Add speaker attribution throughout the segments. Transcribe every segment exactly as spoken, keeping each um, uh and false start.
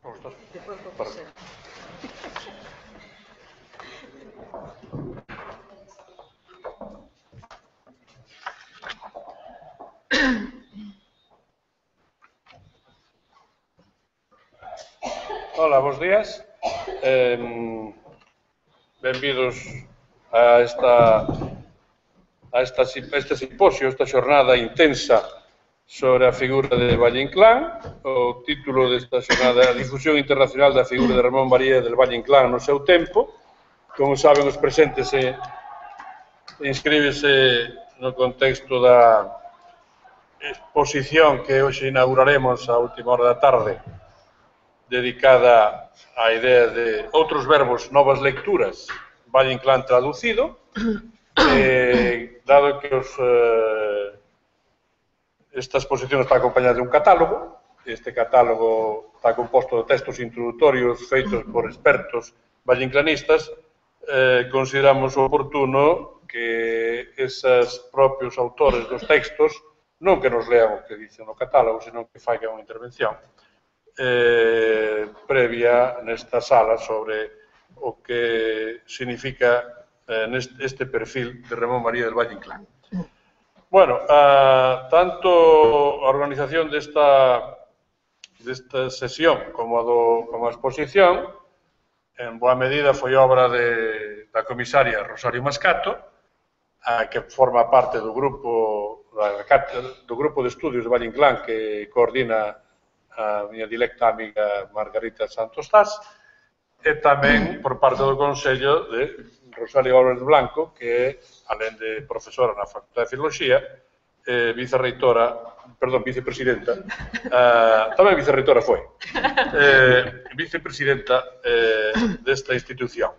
Speaker 1: ¿Cómo estás?
Speaker 2: Después por
Speaker 1: Para...
Speaker 2: ser.
Speaker 1: Hola, bons días. Eh, benvidos a esta a esta, este simposio, esta xornada intensa sobre a figura de Valle Inclán. O título desta xornada é a difusión internacional da figura de Ramón María del Valle Inclán no seu tempo. Como saben os presentes, e inscríbese no contexto da exposición que hoxe inauguraremos a última hora da tarde, dedicada á idea de outros verbos, novas lecturas, Valle Inclán traducido, eh, dado que os, eh, esta exposición está acompañada de un catálogo. Este catálogo está composto de textos introductorios feitos por expertos valleinclanistas. Eh, consideramos oportuno que esos propios autores dos textos non que nos lean o que dicen no catálogo, senón que faigan unha intervención eh, previa nesta sala sobre o que significa eh, neste, este perfil de Ramón María del Valle Inclán. Bueno, a, tanto a organización desta, desta sesión como a, do, como a exposición, en boa medida foi obra de, da comisaria Rosario Mascato, a, que forma parte do grupo, da, do grupo de estudios de Valle Inclán que coordina a miña directa amiga Margarita Santos Tás, e tamén por parte do Consello de Rosario Álvarez Blanco, que é, alén de profesora na Facultade de Filoloxía, eh, vicerreitora, perdón, vicepresidenta, eh, tamén vicerreitora foi, eh, vicepresidenta eh, desta institución.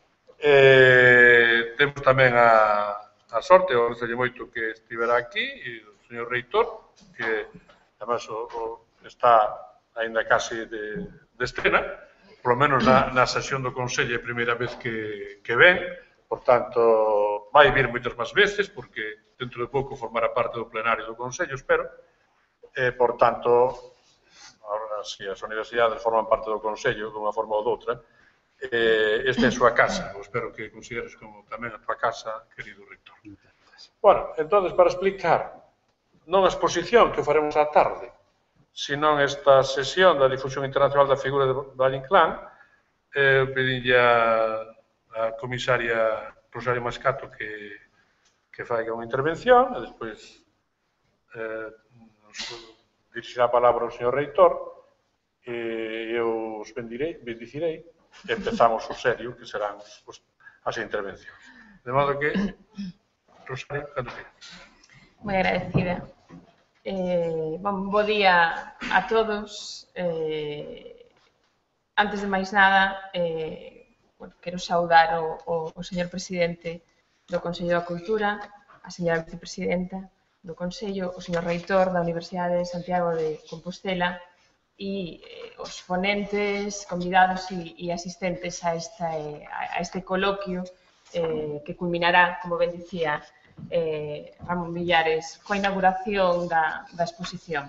Speaker 1: Eh, temos tamén a, a sorte, o agradecelle moito que estivera aquí, e o señor reitor, que además o, o está ainda casi de, de estrena, polo menos na, na sesión do Consello é a primeira vez que, que ven, por tanto, vai vir moitas máis veces, porque dentro de pouco formará parte do plenario do Consello, espero, e, por tanto, ahora, si as universidades forman parte do Consello, dunha forma ou doutra, eh, esta é a súa casa, eu espero que consideres como tamén a tua casa, querido rector. Bueno, entón, para explicar, non a exposición que faremos á tarde, senón esta sesión da difusión internacional da figura de Valle Inclán, eh, pedinlle a, a comisaria Rosario Mascato que, que faiga unha intervención, e despois eh, nos dirixirá a palabra o señor reitor, e eu os bendirei, bendicirei, e empezamos o serio, que serán os, as intervencións. De modo que, Rosario, cando te...
Speaker 3: Moi agradecida. Eh, bon, bo día a todos. Eh, antes de máis nada, eh, bueno, quero saudar o, o, o señor presidente do Consello da Cultura, a señora vicepresidenta do Consello, o señor reitor da Universidade de Santiago de Compostela e eh, os ponentes, convidados e, e asistentes a, esta, eh, a este coloquio eh, que culminará, como ben dicía, Eh, Ramón Villares, coa inauguración da, da exposición.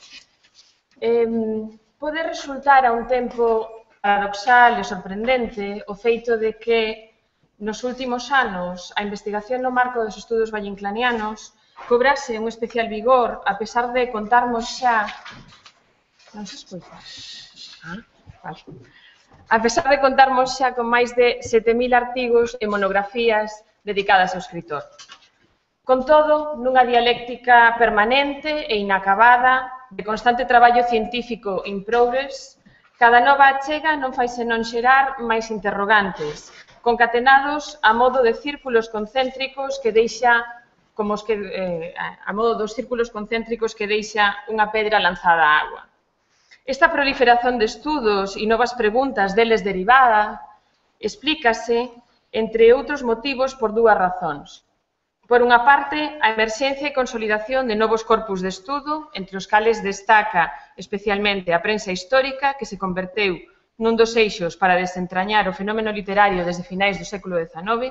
Speaker 3: Eh, pode resultar a un tempo paradoxal e sorprendente o feito de que nos últimos anos a investigación no marco dos estudos valleinclanianos cobrase un especial vigor a pesar de contarmos xa... Non se escoita? Ah, vale. A pesar de contarmos xa con máis de sete mil artigos e monografías dedicadas ao escritor. Con todo, nunha dialéctica permanente e inacabada de constante traballo científico in progress, cada nova achega non fai senón xerar máis interrogantes, concatenados a modo de círculos concéntricos que deixa, como os que, eh, a modo dos círculos concéntricos que deixa unha pedra lanzada á agua. Esta proliferación de estudos e novas preguntas deles derivada explícase, entre outros motivos, por dúas razóns. Por unha parte, a emerxencia e consolidación de novos corpus de estudo, entre os cales destaca especialmente a prensa histórica, que se converteu nun dos eixos para desentrañar o fenómeno literario desde finais do século dezanove.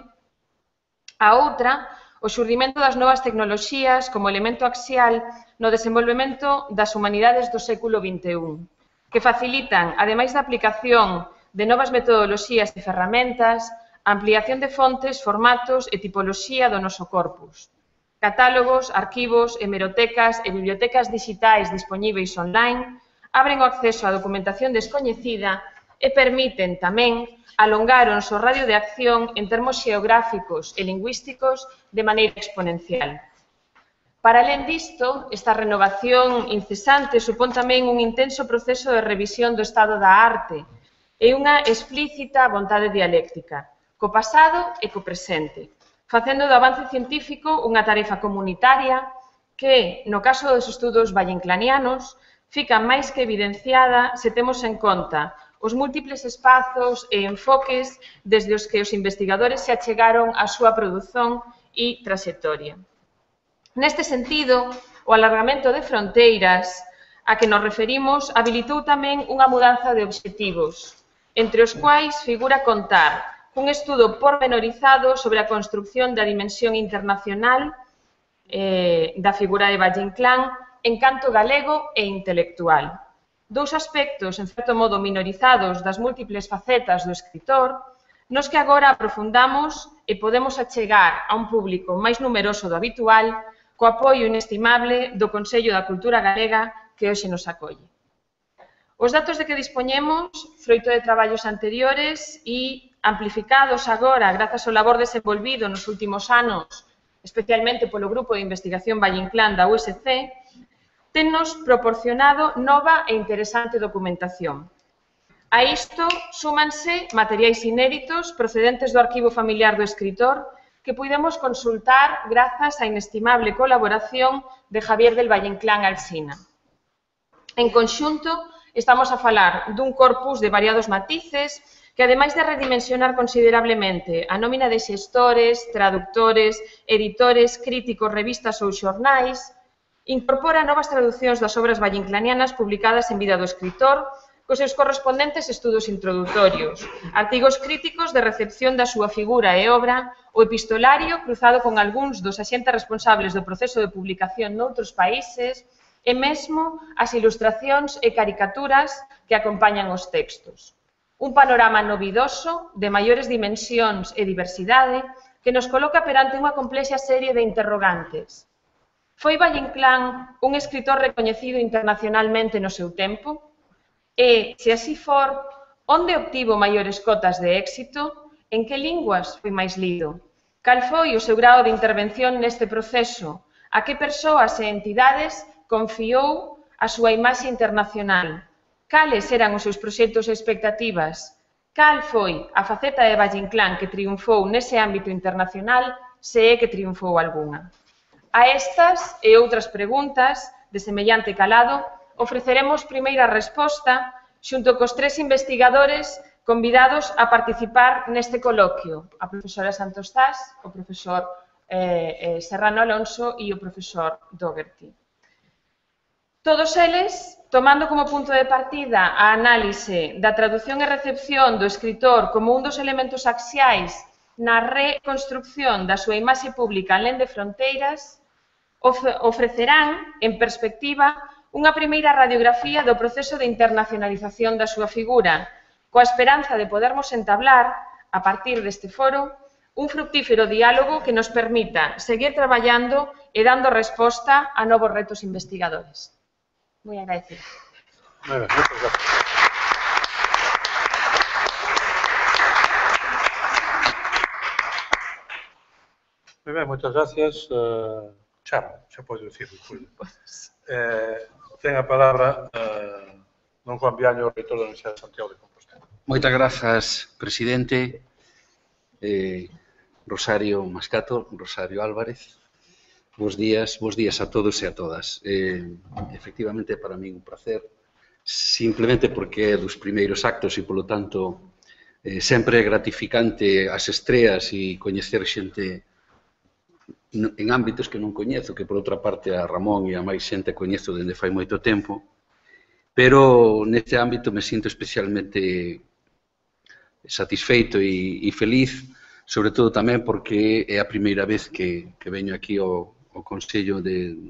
Speaker 3: A outra, o xurdimento das novas tecnoloxías como elemento axial no desenvolvemento das humanidades do século vinte e un, que facilitan, ademais da aplicación de novas metodoloxías e ferramentas, a ampliación de fontes, formatos e tipoloxía do noso corpus. Catálogos, arquivos, hemerotecas e bibliotecas digitais dispoñíveis online abren o acceso á documentación descoñecida e permiten tamén alongar o noso radio de acción en termos xeográficos e lingüísticos de maneira exponencial. Para alén disto, esta renovación incesante supón tamén un intenso proceso de revisión do estado da arte e unha explícita vontade dialéctica, co pasado e co presente, facendo do avance científico unha tarefa comunitaria que, no caso dos estudos valleinclanianos, fica máis que evidenciada se temos en conta os múltiples espazos e enfoques desde os que os investigadores se achegaron á súa produción e traxectoria. Neste sentido, o alargamento de fronteiras a que nos referimos habilitou tamén unha mudanza de obxectivos, entre os quais figura contar cun estudo pormenorizado sobre a construción da dimensión internacional eh, da figura de Valle Inclán en canto galego e intelectual. Dous aspectos, en certo modo, minorizados das múltiples facetas do escritor, nos que agora aprofundamos e podemos achegar a un público máis numeroso do habitual co apoio inestimable do Consello da Cultura Galega que hoxe nos acolle. Os datos de que dispoñemos, froito de traballos anteriores e amplificados agora grazas ao labor desenvolvido nos últimos anos, especialmente polo Grupo de Investigación Valle Inclán da U S C, tennos proporcionado nova e interesante documentación. A isto súmanse materiais inéditos procedentes do arquivo familiar do escritor que puidemos consultar grazas á inestimable colaboración de Javier del Valle Inclán Alsina. En conxunto, estamos a falar dun corpus de variados matices que, ademais de redimensionar considerablemente a nómina de xestores, traductores, editores, críticos, revistas ou xornais, incorpora novas traducións das obras valleinclanianas publicadas en vida do escritor, cos seus correspondentes estudos introdutorios, artigos críticos de recepción da súa figura e obra, o epistolario cruzado con algúns dos axentes responsables do proceso de publicación noutros países e mesmo as ilustracións e caricaturas que acompañan os textos. Un panorama novidoso, de maiores dimensións e diversidade, que nos coloca perante unha complexa serie de interrogantes. Foi Valle Inclán un escritor recoñecido internacionalmente no seu tempo? E, se así for, onde obtivo maiores cotas de éxito? En que linguas foi máis lido? Cal foi o seu grao de intervención neste proceso? A que persoas e entidades confiou a súa imaxe internacional? Cales eran os seus proxectos e expectativas? Cal foi a faceta de Valle Inclán que triunfou nese ámbito internacional, se é que triunfou algunha? A estas e outras preguntas de semellante calado ofreceremos primeira resposta xunto cos tres investigadores convidados a participar neste coloquio, a profesora Santos Zas, o profesor eh, eh, Serrano Alonso e o profesor Dougherty. Todos eles, tomando como punto de partida a análise da traducción e recepción do escritor como un dos elementos axiais na reconstrucción da súa imaxe pública alén de fronteiras, ofrecerán, en perspectiva, unha primeira radiografía do proceso de internacionalización da súa figura, coa esperanza de podermos entablar, a partir deste foro, un fructífero diálogo que nos permita seguir traballando e dando resposta a novos retos investigadores. Moi agradecida.
Speaker 1: Muy bien, muchas gracias. Muy bien, muchas gracias. Uh, Chamo, se pode dicir, Julio. Eh, ten a palabra uh, don Juan Viaño, reitor da Universidade de Santiago de Compostela.
Speaker 2: Moitas grazas, presidente. Eh, Rosario Mascato, Rosario Álvarez. Bos días, bos días a todos e a todas. Eh, efectivamente, para mí un placer, simplemente porque é dos primeiros actos e, polo tanto, eh, sempre é gratificante as estreas e coñecer xente en ámbitos que non coñezo, que por outra parte a Ramón e a máis xente coñezo dende fai moito tempo, pero neste ámbito me sinto especialmente satisfeito e, e feliz, sobre todo tamén porque é a primeira vez que, que veño aquí ao, ao Consello de,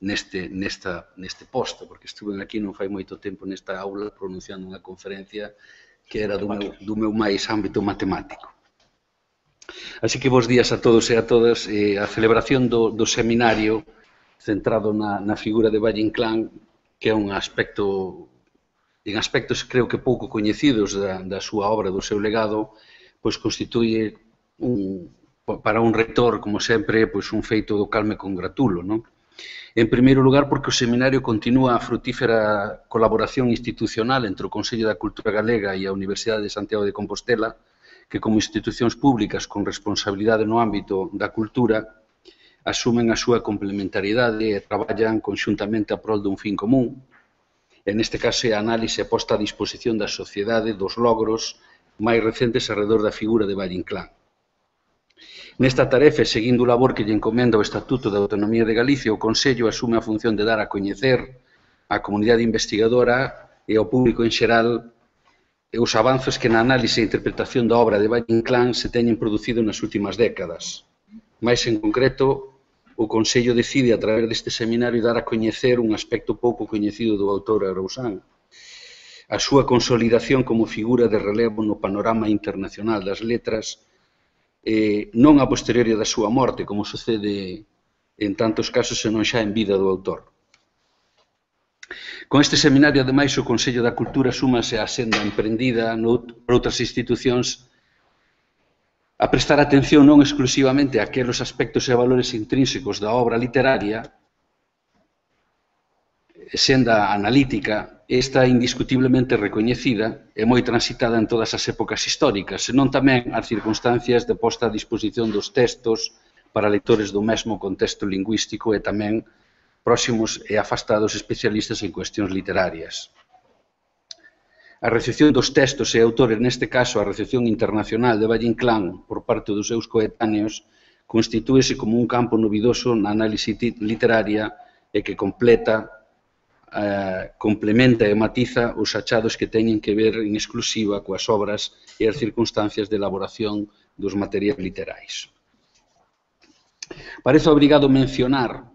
Speaker 2: neste, nesta, neste posto, porque estuve aquí non fai moito tempo nesta aula pronunciando unha conferencia que era do meu, do meu máis ámbito matemático. Así que bons días a todos e a todas. Eh, a celebración do, do seminario centrado na, na figura de Valle Inclán, que é un aspecto, en aspectos creo que pouco coñecidos da, da súa obra, do seu legado, pois constituye un, para un reitor, como sempre, pois un feito do cal me congratulo, non? En primeiro lugar, porque o seminario continúa a frutífera colaboración institucional entre o Consello da Cultura Galega e a Universidade de Santiago de Compostela, que como institucións públicas con responsabilidade no ámbito da cultura asumen a súa complementariedade e traballan conxuntamente a prol dun fin común. En este caso, a análise e posta a disposición da sociedade dos logros máis recentes alrededor da figura de Valle Inclán. Nesta tarefa, seguindo o labor que lle encomenda o Estatuto de Autonomía de Galicia, o Consello asume a función de dar a coñecer á comunidade investigadora e ao público en xeral os avanzos que na análise e interpretación da obra de Valle Inclán se teñen producido nas últimas décadas. Mais en concreto, o Consello decide a través deste seminario dar a coñecer un aspecto pouco coñecido do autor Arausán, a súa consolidación como figura de relevo no panorama internacional das letras, eh, non a posteriori da súa morte, como sucede en tantos casos senón xa en vida do autor. Con este seminario, ademais, o Consello da Cultura súmase á senda emprendida por outras institucións a prestar atención non exclusivamente a aqueles aspectos e valores intrínsecos da obra literaria, senda analítica, esta indiscutiblemente recoñecida e moi transitada en todas as épocas históricas, senón tamén as circunstancias de posta a disposición dos textos para lectores do mesmo contexto lingüístico e tamén próximos e afastados especialistas en cuestións literarias. A recepción dos textos e autores, neste caso a recepción internacional de Valle Inclán por parte dos seus coetáneos, constitúese como un campo novidoso na análise literaria e que completa Uh, complementa e matiza os achados que teñen que ver en exclusiva coas obras e as circunstancias de elaboración dos materiais literais. Parece obrigado mencionar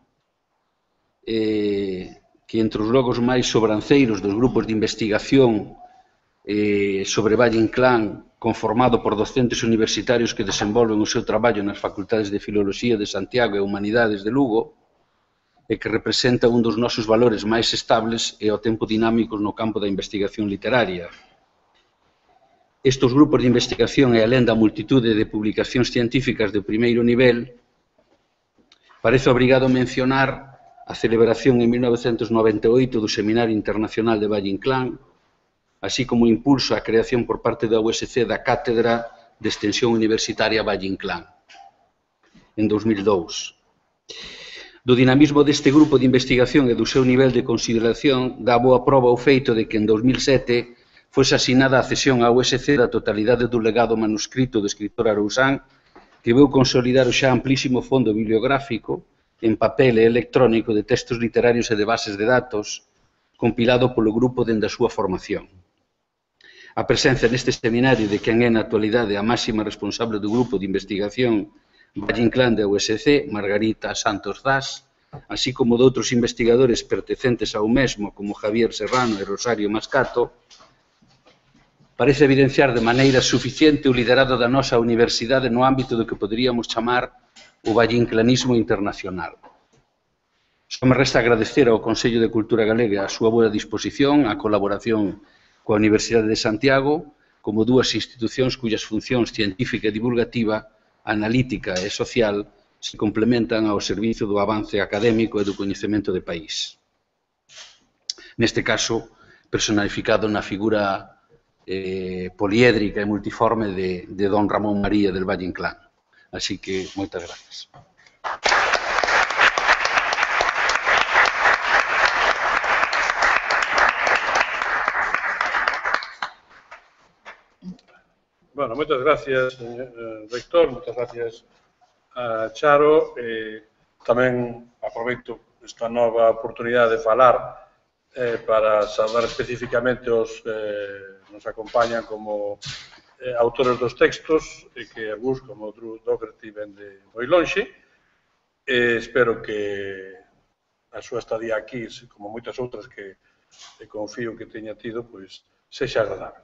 Speaker 2: eh, que entre os logos máis sobranceiros dos grupos de investigación eh, sobre Valle Inclán, conformado por docentes universitarios que desenvolven o seu traballo nas facultades de Filoloxía de Santiago e Humanidades de Lugo, e que representa un dos nosos valores máis estables e ao tempo dinámicos no campo da investigación literaria. Estes grupos de investigación e alén da multitude de publicacións científicas de primeiro nivel, parece obrigado mencionar a celebración en mil novecentos noventa e oito do Seminario Internacional de Valle Inclán, así como o impulso á creación por parte da U S C da Cátedra de Extensión Universitaria Valle Inclán, en dos mil dous. Do dinamismo deste grupo de investigación e do seu nivel de consideración dá boa proba o feito de que en dos mil sete fose asinada a cesión á U S C da totalidade do legado manuscrito do escritor Arausán, que veu consolidar o xa amplísimo fondo bibliográfico en papel e electrónico de textos literarios e de bases de datos compilado polo grupo dende a súa formación. A presenza neste seminario de quen é na actualidade a máxima responsable do grupo de investigación Valle Inclán da U S C, Margarita Santos Zas, así como de outros investigadores pertencentes ao mesmo, como Javier Serrano e Rosario Mascato, parece evidenciar de maneira suficiente o liderado da nosa universidade no ámbito do que poderíamos chamar o valleinclanismo internacional. Só me resta agradecer ao Consello de Cultura Galega a súa boa disposición, a colaboración coa Universidade de Santiago, como dúas institucións cuyas funcións científica e divulgativa, analítica e social se complementan ao servizo do avance académico e do coñecemento de país. Neste caso, personificado na figura eh, poliédrica e multiforme de, de don Ramón María del Valle Inclán. Así que, moitas grazas.
Speaker 1: Bueno, moitas gracias, señor rector, moitas gracias a Charo. Eh, tamén aproveito esta nova oportunidade de falar eh, para saudar especificamente os que eh, nos acompañan como eh, autores dos textos, e que algúns, como Drew Dougherty, ven de moi lonxe. Eh, espero que a súa estadía aquí, como moitas outras que confío que teña tido, pois, sexa agradable.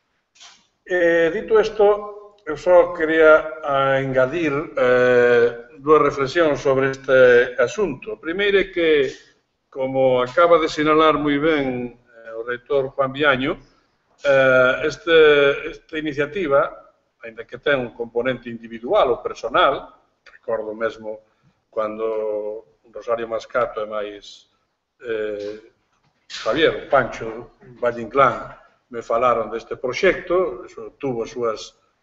Speaker 1: Eh, dito isto, eu só quería engadir eh, dúas reflexións sobre este asunto. A primeira é que, como acaba de sinalar moi ben eh, o reitor Juan Viaño, eh, este, esta iniciativa, ainda que ten un componente individual ou personal, recordo mesmo cando Rosario Mascato e máis eh, Javier, Pancho, Valle Inclán, me falaron deste proxecto, eso tuvo as súas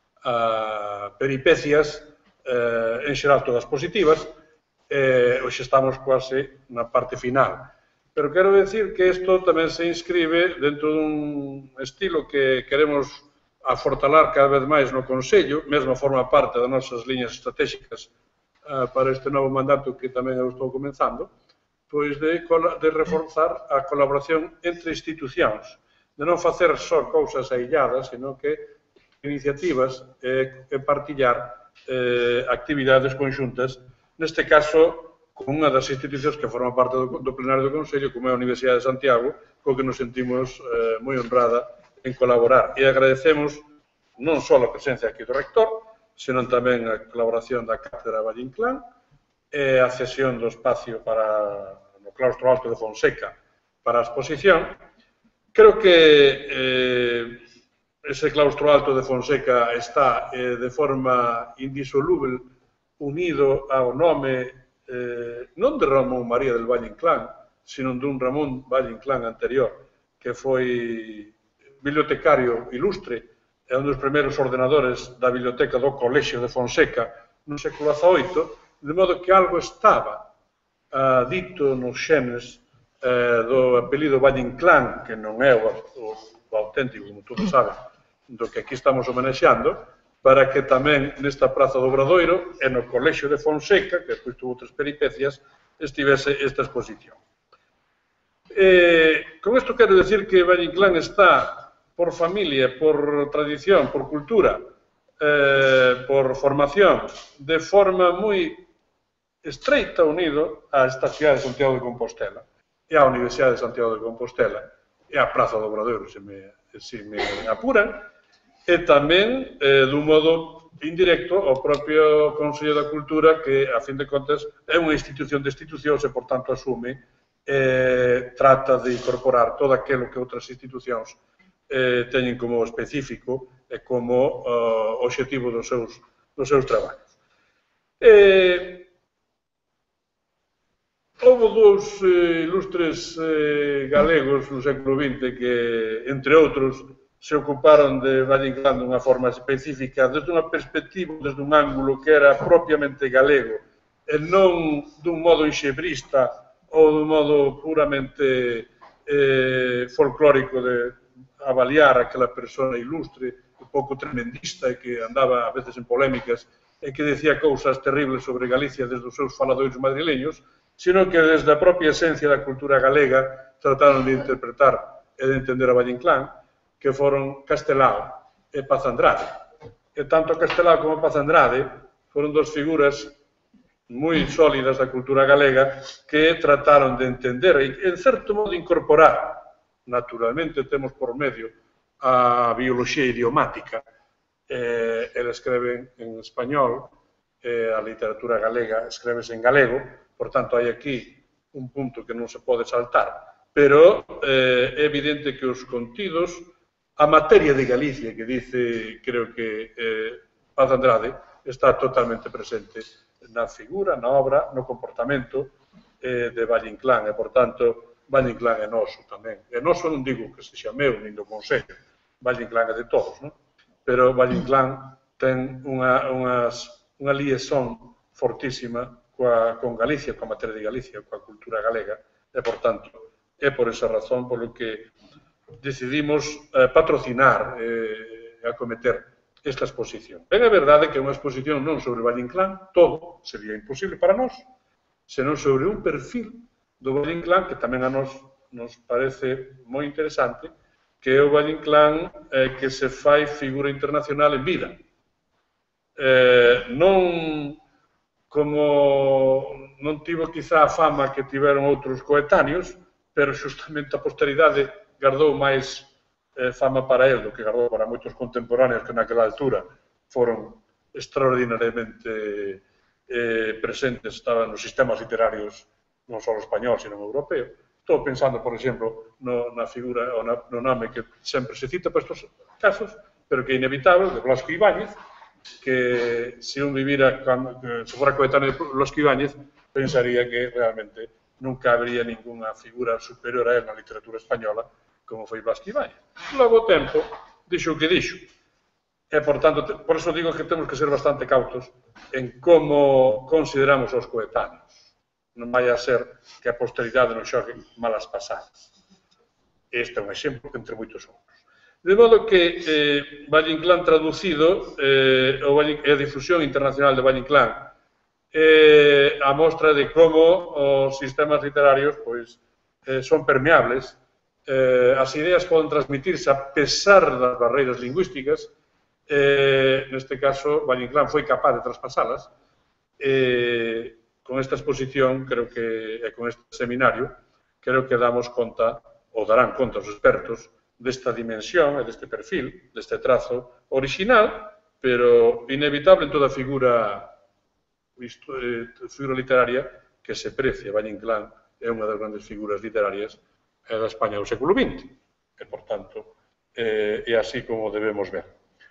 Speaker 1: uh, peripecias, uh, en xeral todas positivas, e eh, hoxe estamos quase na parte final. Pero quero decir que isto tamén se inscribe dentro dun estilo que queremos afortalar cada vez máis no Consello, mesmo forma parte das nosas liñas estratégicas uh, para este novo mandato que tamén eu estou comenzando, pois de, de reforzar a colaboración entre institucións, de non facer só cousas ailladas, senón que iniciativas e, e partillar eh, actividades conxuntas, neste caso, con unha das institucións que forma parte do, do plenario do Consello, como é a Universidade de Santiago, co que nos sentimos eh, moi honrada en colaborar. E agradecemos non só a presencia aquí do rector, senón tamén a colaboración da Cátedra Valle Inclán e a cesión do espacio para no claustro alto de Fonseca para a exposición. Creo que eh, ese claustro alto de Fonseca está eh, de forma indisoluble unido ao nome eh, non de Ramón María del Valle Inclán, sino dun Ramón Valle Inclán anterior, que foi bibliotecario ilustre e un dos primeiros ordenadores da biblioteca do Colexio de Fonseca no século dezaoito, de modo que algo estaba uh, dito nos xenes eh, do apelido Valle Inclán, que non é o, o, o auténtico, como todos saben, do que aquí estamos homenaxeando, para que tamén nesta Praza do Obradoiro e no Colexio de Fonseca, que depois tuvo outras peripecias, estivese esta exposición. Eh, con isto quero decir que Valle Inclán está por familia, por tradición, por cultura, eh, por formación, de forma moi estreita unido a esta cidade de Santiago de Compostela e á Universidade de Santiago de Compostela e á Praza do Obradoiro, se me, se me apuran, e tamén, eh, dun modo indirecto, ao propio Consello da Cultura, que, a fin de contas, é unha institución de institucións e, por tanto, asume, eh, trata de incorporar todo aquilo que outras institucións eh, teñen como específico e como uh, obxectivo dos seus, dos seus traballos. Eh, houve dous eh, ilustres eh, galegos no século vinte que, entre outros, se ocuparon de Valle Inclán dunha forma específica, desde unha perspectiva, desde un ángulo que era propiamente galego, e non dun modo enxebrista ou dun modo puramente eh, folclórico de avaliar aquela persona ilustre, un pouco tremendista e que andaba a veces en polémicas e que decía cousas terribles sobre Galicia desde os seus faladoiros madrileños, sino que desde a propia esencia da cultura galega trataron de interpretar e de entender a Valle Inclán, que foron Castelao e Paz Andrade. E tanto Castelao como Paz Andrade foron dos figuras moi sólidas da cultura galega que trataron de entender e, en certo modo, incorporar. Naturalmente, temos por medio a bioloxía idiomática. Eh, ela escreve en español, eh, a literatura galega escrevese en galego, por tanto, hai aquí un punto que non se pode saltar. Pero eh, é evidente que os contidos, a materia de Galicia, que dice, creo que eh, Paz Andrade, está totalmente presente na figura, na obra, no comportamento eh, de Valle Inclán, e, por tanto, Valle Inclán é noso tamén. E noso non digo que sexa meu, nin do Consello, Valle Inclán é de todos, non? Pero Valle Inclán ten unha, unhas, unha liaison fortísima coa, con Galicia, coa materia de Galicia, coa cultura galega, e, por tanto, é por esa razón polo que decidimos eh, patrocinar e eh, acometer esta exposición. Ben, é verdade que é unha exposición non sobre Valle Inclán, todo sería imposible para nós, senón sobre un perfil do Valle Inclán que tamén a nós nos parece moi interesante, que é o Valle Inclán eh, que se fai figura internacional en vida. Eh, non como non tivo quizá a fama que tiveron outros coetáneos, pero xustamente a posteridade gardou máis eh, fama para el do que gardou para moitos contemporáneos que naquela altura foron extraordinariamente eh, presentes, estaban nos sistemas literarios non só español, sino europeo. Estou pensando, por exemplo, no, na figura, ou na, no nome que sempre se cita para estes casos, pero que é inevitable, de Blasco Ibáñez, que se un vivira, cando, que se fora coetáneo de Blasco Ibáñez, pensaría que realmente nunca habría ninguna figura superior a él na literatura española como foi Blasco Ibáñez. Logo o tempo, dixo o que dixo. E, por tanto, por eso digo que temos que ser bastante cautos en como consideramos os coetáneos. Non vai a ser que a posteridade nos xogue malas pasadas. Este é un exemplo entre moitos outros. De modo que eh, Valle Inclán traducido, eh, o Valle, a difusión internacional de Valle Inclán, eh, a mostra de como os sistemas literarios pois, eh, son permeables, eh, as ideas poden transmitirse a pesar das barreiras lingüísticas, eh, neste caso, Valle Inclán foi capaz de traspasalas, eh, con esta exposición, creo que, e con este seminario, creo que damos conta, ou darán conta os expertos, desta dimensión e deste perfil, deste trazo original, pero inevitable en toda figura, figura literaria que se precia. Valle Inclán é unha das grandes figuras literarias da España do século vinte. E, por tanto, é así como debemos ver.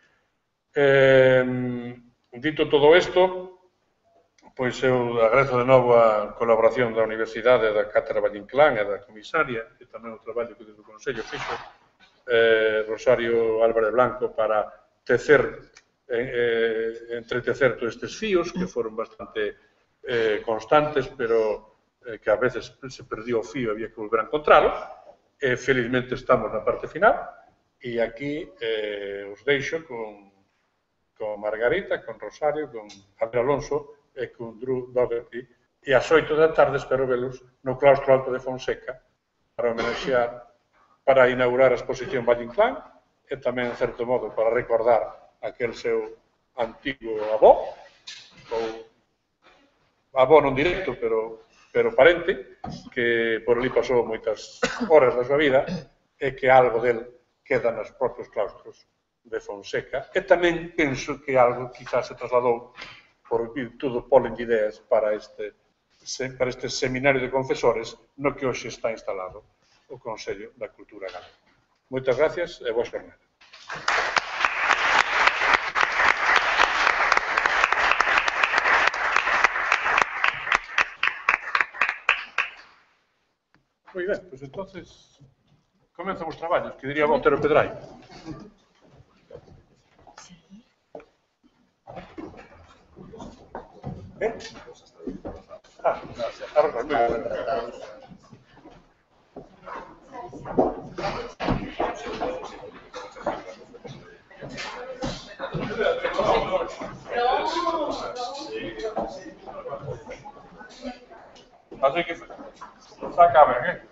Speaker 1: Eh, dito todo isto, pois eu agradezo de novo a colaboración da Universidade, da Cátedra Valle Inclán e da Comisaria, e tamén o traballo que desde o Consello fixo eh, Rosario Álvarez Blanco para tecer, eh, entretecer todos estes fíos, que foron bastante eh, constantes, pero eh, que a veces se perdió o fío e había que volver a encontralo. E, felizmente, estamos na parte final, e aquí eh, os deixo con, con Margarita, con Rosario, con Javier Alonso, e con Drew Dougherty, e ás oito da tarde espero velos no claustro alto de Fonseca para homenaxear, para inaugurar a exposición Valle Inclán e tamén, en certo modo, para recordar aquel seu antigo avó, ou avó non directo, pero, pero parente, que por ali pasou moitas horas da súa vida e que algo del queda nos propios claustros de Fonseca, e tamén penso que algo quizás se trasladou por virtud do polen de ideas para este, para este seminario de confesores no que hoxe está instalado o Consello da Cultura Galega. Moitas gracias e boa xornada. Moi ben, pois entonces comenzan os traballos, que diría Otero Pedrai. ¿Eh? Ah, arroz, muy bien. Así que saca, ¿eh?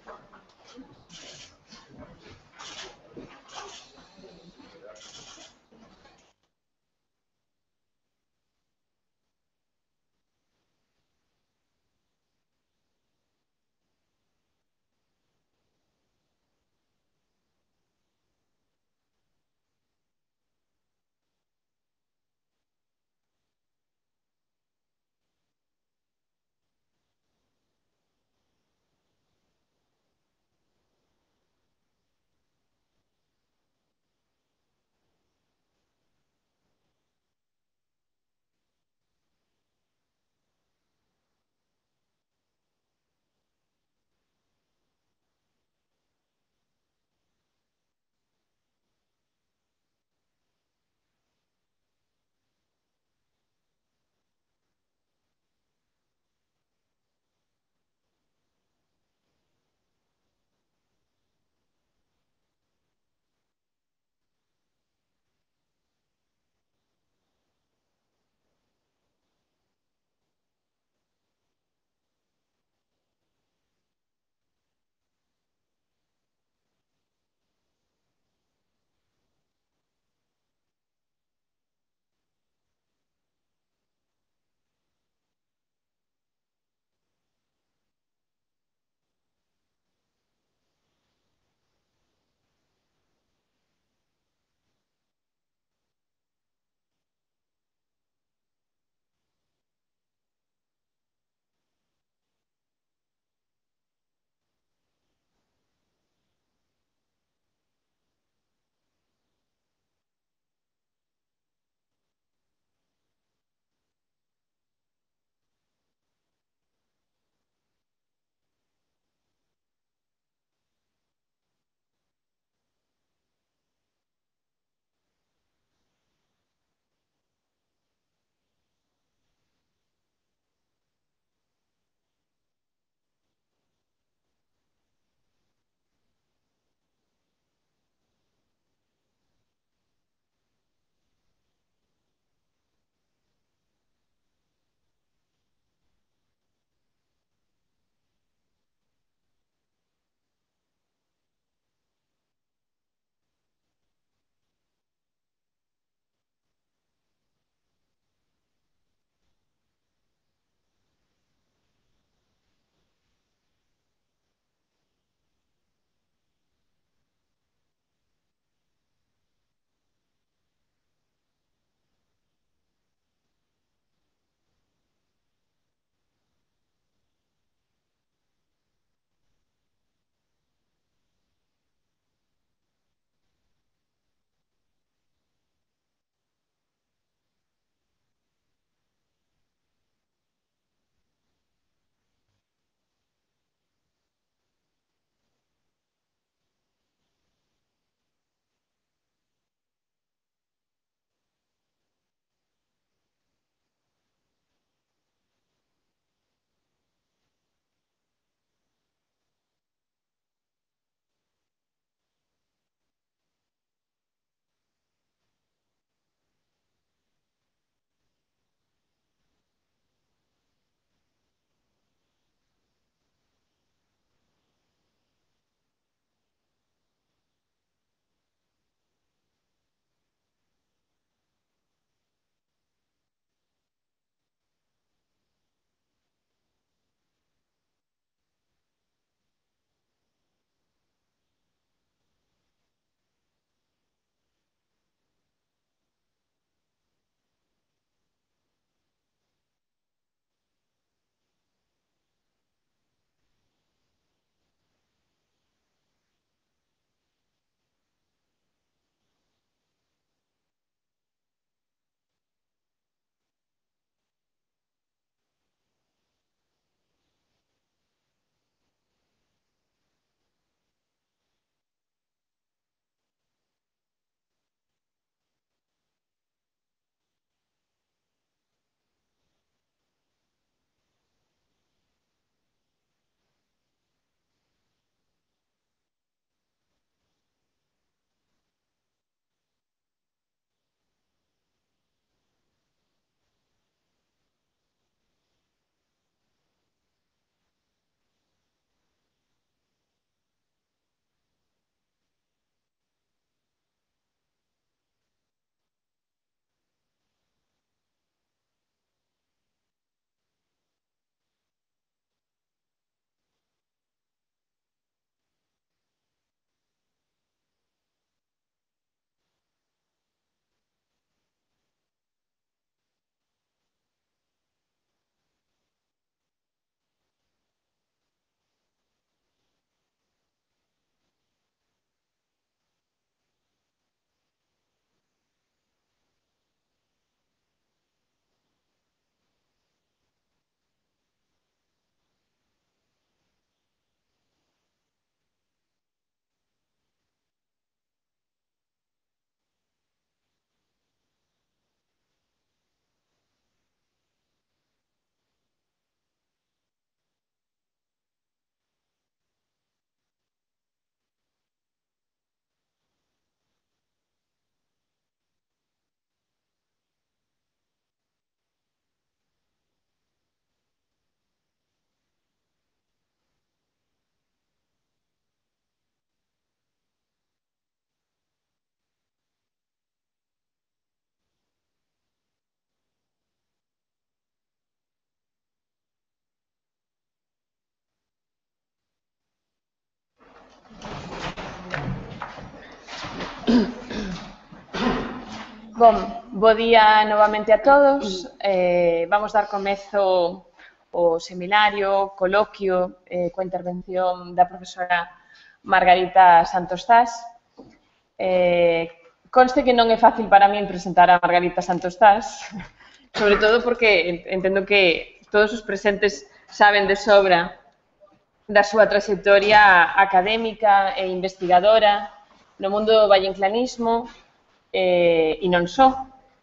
Speaker 3: Bom, bo día novamente a todos. Eh, vamos dar comezo ao seminario, coloquio, eh, coa intervención da profesora Margarita Santos Zas. Eh, conste que non é fácil para min presentar a Margarita Santos Zas, sobre todo porque entendo que todos os presentes saben de sobra da súa trayectoria académica e investigadora no mundo do valleinclanismo eh, e non só.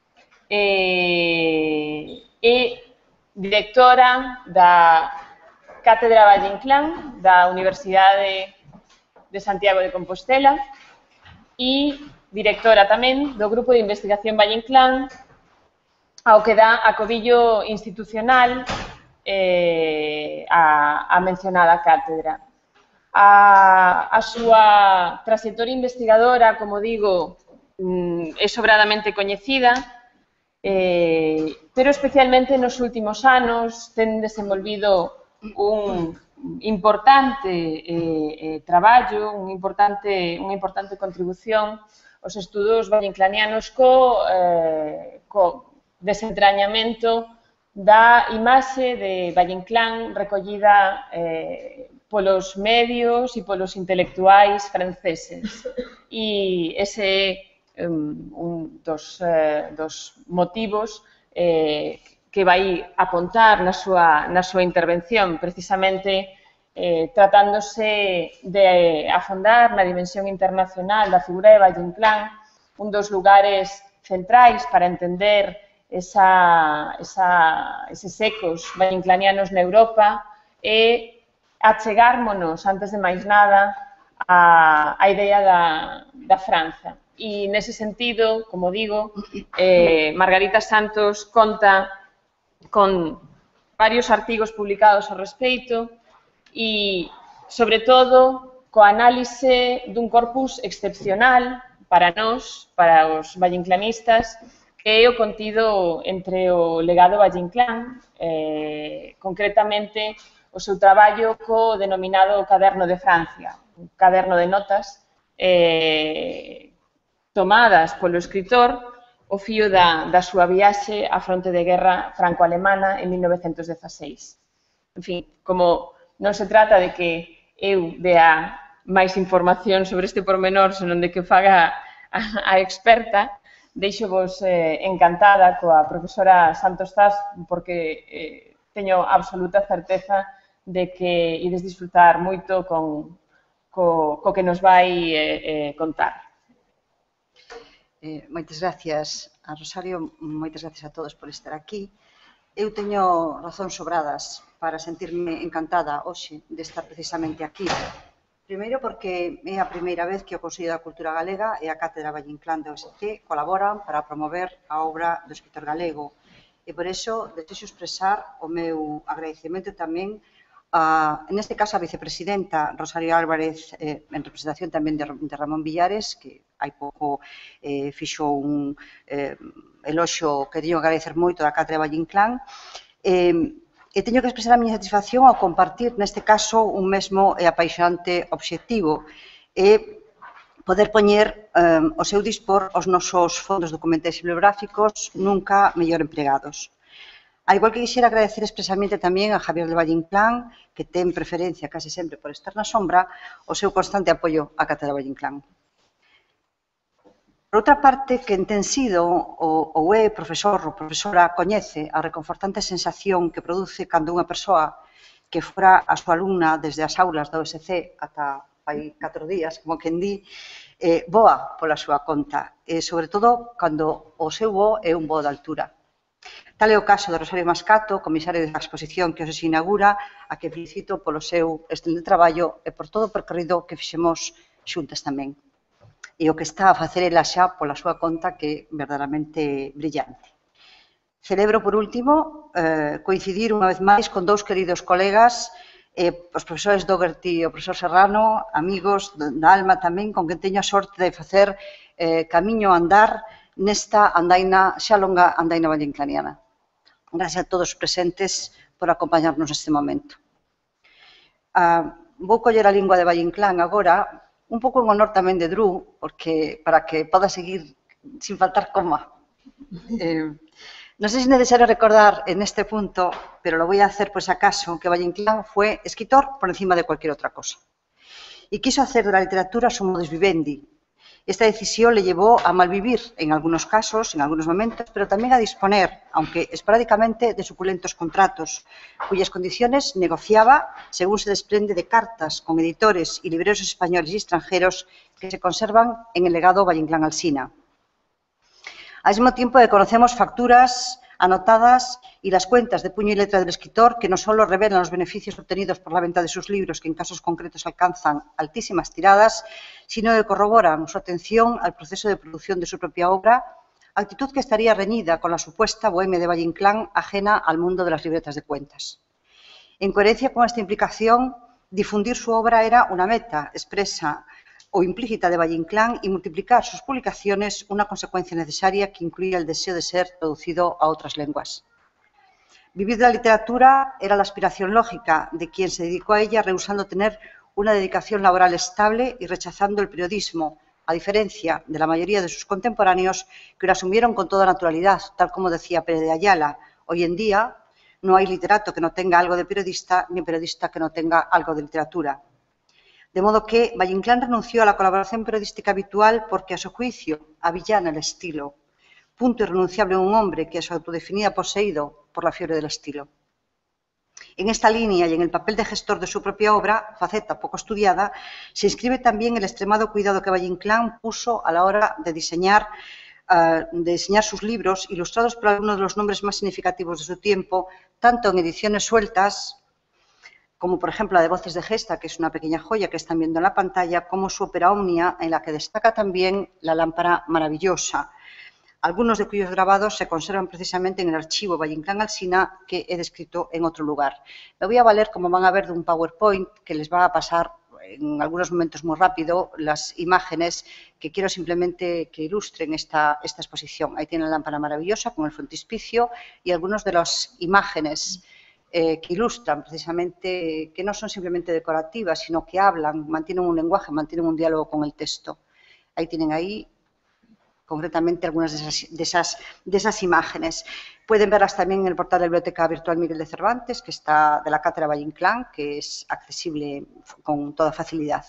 Speaker 3: Eh, é directora da Cátedra Valle-Inclán da Universidade de Santiago de Compostela e directora tamén do Grupo de Investigación Valle-Inclán, ao que dá acobillo institucional eh, a, a mencionada cátedra. A, a súa trayectoria investigadora, como digo, é sobradamente coñecida, eh, pero especialmente nos últimos anos ten desenvolvido un importante eh, eh, traballo, un importante, unha importante contribución aos estudos valleinclanianos co, eh, co desentrañamento da imaxe de Valle-Inclán recollida eh, polos medios e polos intelectuais franceses. E ese é um, un dos, eh, dos motivos eh, que vai apontar na súa, na súa intervención, precisamente eh, tratándose de afondar na dimensión internacional da figura de Valle-Inclán, un dos lugares centrais para entender esa, esa, eses ecos valleinclanianos na Europa e achegármonos, antes de máis nada, a, a idea da, da Franza. E, nese sentido, como digo, eh, Margarita Santos conta con varios artigos publicados ao respecto e, sobre todo, co análise dun corpus excepcional para nós, para os valleinclanistas, que é o contido entre o legado Valle-Inclán, eh, concretamente o seu traballo co denominado Caderno de Francia, un caderno de notas eh, tomadas polo escritor o fío da, da súa viaxe á fronte de guerra franco-alemana en mil novecentos dezaseis. En fin, como non se trata de que eu dea máis información sobre este pormenor, senón de que faga a, a experta, deixo vos eh, encantada coa profesora Santos Zas, porque eh, teño absoluta certeza de que ides disfrutar moito con, co, co que nos vai eh, eh, contar.
Speaker 4: Eh, moitas gracias a Rosario, moitas gracias a todos por estar aquí. Eu teño razóns sobradas para sentirme encantada hoxe de estar precisamente aquí. Primeiro porque é a primeira vez que o Consello da Cultura Galega e a Cátedra Valle-Inclán da U S C colaboran para promover a obra do escritor galego. E por iso desexo expresar o meu agradecemento tamén a, neste caso, a vicepresidenta Rosario Álvarez, eh, en representación tamén de, de Ramón Villares, que hai pouco eh, fixo un eh, eloxo que teño que agradecer moito da Cátedra Valle-Inclán. Eh, E teño que expresar a miña satisfacción ao compartir, neste caso, un mesmo e apaixonante obxectivo, e poder poñer eh, o seu dispor os nosos fondos documentais e bibliográficos nunca mellor empregados. A igual que quixera agradecer expresamente tamén a Javier de Valle-Inclán, que ten preferencia case sempre por estar na sombra, o seu constante apoio á Cátedra Valle-Inclán. Por outra parte, quen ten sido ou é profesor ou profesora coñece a reconfortante sensación que produce cando unha persoa que fora a súa alumna desde as aulas da U S C ata hai catro días, como quen di, eh, voa pola súa conta, e sobre todo cando o seu voo é un voo de altura. Tal é o caso de Rosario Mascato, comisario da exposición que hoxe se inaugura, a que felicito polo seu excelente traballo e por todo o percorrido que fixemos xuntas tamén. E o que está a facer ela xa pola súa conta, que é verdadeiramente brillante. Celebro, por último, eh, coincidir unha vez máis con dous queridos colegas, eh, os profesores Dougherty e o profesor Serrano, amigos da alma tamén, con quen teño a sorte de facer eh, camiño a andar nesta andaina, xa longa andaina valleinclaniana. Gracias a todos os presentes por acompañarnos neste momento. Ah, vou coller a lingua de Valle-Inclán agora, un pouco en honor tamén de Dru, porque para que poda seguir sin faltar coma Eh, no sé si es necesario recordar en este punto, pero lo voy a hacer por si acaso, que Valle Inclán fue escritor por encima de cualquier otra cosa. Y quiso hacer de la literatura su modus vivendi. Esta decisión le llevó a malvivir en algunos casos, en algunos momentos, pero también a disponer, aunque esporádicamente, de suculentos contratos, cuyas condiciones negociaba según se desprende de cartas con editores y libreros españoles y extranjeros que se conservan en el legado Valle Inclán Alsina. Al mismo tiempo que conocemos facturas anotadas y las cuentas de puño y letra del escritor que no solo revelan los beneficios obtenidos por la venta de sus libros, que en casos concretos alcanzan altísimas tiradas, sino que corroboran su atención al proceso de producción de su propia obra, actitud que estaría reñida con la supuesta bohemia de Valle Inclán ajena al mundo de las libretas de cuentas. En coherencia con esta implicación, difundir su obra era una meta expresa o implícita de Valle Inclán y multiplicar sus publicaciones una consecuencia necesaria que incluía el deseo de ser traducido a otras lenguas. Vivir de la literatura era la aspiración lógica de quien se dedicó a ella rehusando tener una dedicación laboral estable y rechazando el periodismo, a diferencia de la mayoría de sus contemporáneos que lo asumieron con toda naturalidad, tal como decía Pérez de Ayala. Hoy en día no hay literato que no tenga algo de periodista ni periodista que no tenga algo de literatura. De modo que Valle Inclán renunció a la colaboración periodística habitual porque, a su juicio, avillana el estilo, punto irrenunciable en un hombre que se autodefinía poseído por la fiebre del estilo. En esta línea y en el papel de gestor de su propia obra, faceta poco estudiada, se inscribe también el extremado cuidado que Valle Inclán puso a la hora de diseñar, uh, de diseñar sus libros, ilustrados por algunos de los nombres más significativos de su tiempo, tanto en ediciones sueltas, como por ejemplo la de Voces de Gesta, que es una pequeña joya que están viendo en la pantalla, como su ópera Omnia, en la que destaca también La lámpara maravillosa, algunos de cuyos grabados se conservan precisamente en el archivo Valle Inclán Alsina, que he descrito en otro lugar. Me voy a valer, como van a ver, de un PowerPoint que les va a pasar en algunos momentos muy rápido las imágenes que quiero simplemente que ilustren esta, esta exposición. Ahí tienen la lámpara maravillosa con el frontispicio y algunas de las imágenes Eh, que ilustran precisamente, que no son simplemente decorativas, sino que hablan, mantienen un lenguaje, mantienen un diálogo con el texto. Ahí tienen ahí concretamente algunas de esas, de esas, de esas imágenes. Pueden verlas también en el portal de la Biblioteca Virtual Miguel de Cervantes, que está de la Cátedra Valle Inclán, que es accesible con toda facilidad.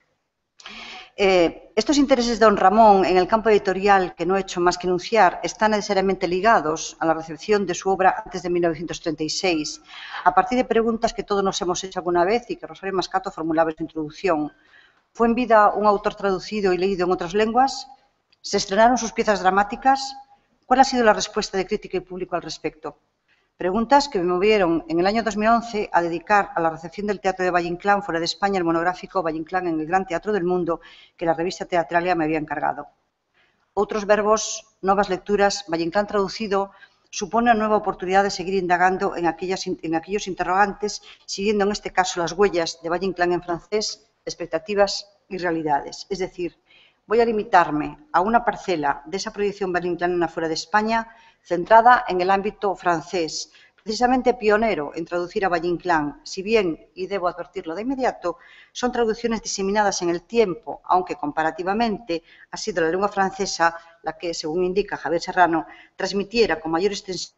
Speaker 4: Eh, estos intereses de don Ramón en el campo editorial, que no he hecho más que enunciar, están necesariamente ligados a la recepción de su obra antes de mil novecientos treinta y seis, a partir de preguntas que todos nos hemos hecho alguna vez y que Rosario Mascato formulaba en su introducción. ¿Fue en vida un autor traducido y leído en otras lenguas? ¿Se estrenaron sus piezas dramáticas? ¿Cuál ha sido la respuesta de crítica y público al respecto? Preguntas que me movieron en el año dos mil once a dedicar a la recepción del Teatro de Valle Inclán fuera de España el monográfico Valle Inclán en el Gran Teatro del Mundo que la revista Teatralia me había encargado. Otros verbos, nuevas lecturas, Valle Inclán traducido supone una nueva oportunidad de seguir indagando en, aquellas, en aquellos interrogantes, siguiendo en este caso las huellas de Valle Inclán en francés, expectativas y realidades. Es decir, voy a limitarme a una parcela de esa proyección Valle Inclán fuera de España, centrada en el ámbito francés, precisamente pionero en traducir a Valle Inclán, si bien, y debo advertirlo de inmediato, son traducciones diseminadas en el tiempo, aunque comparativamente ha sido la lengua francesa la que, según indica Javier Serrano, transmitiera con mayor extensión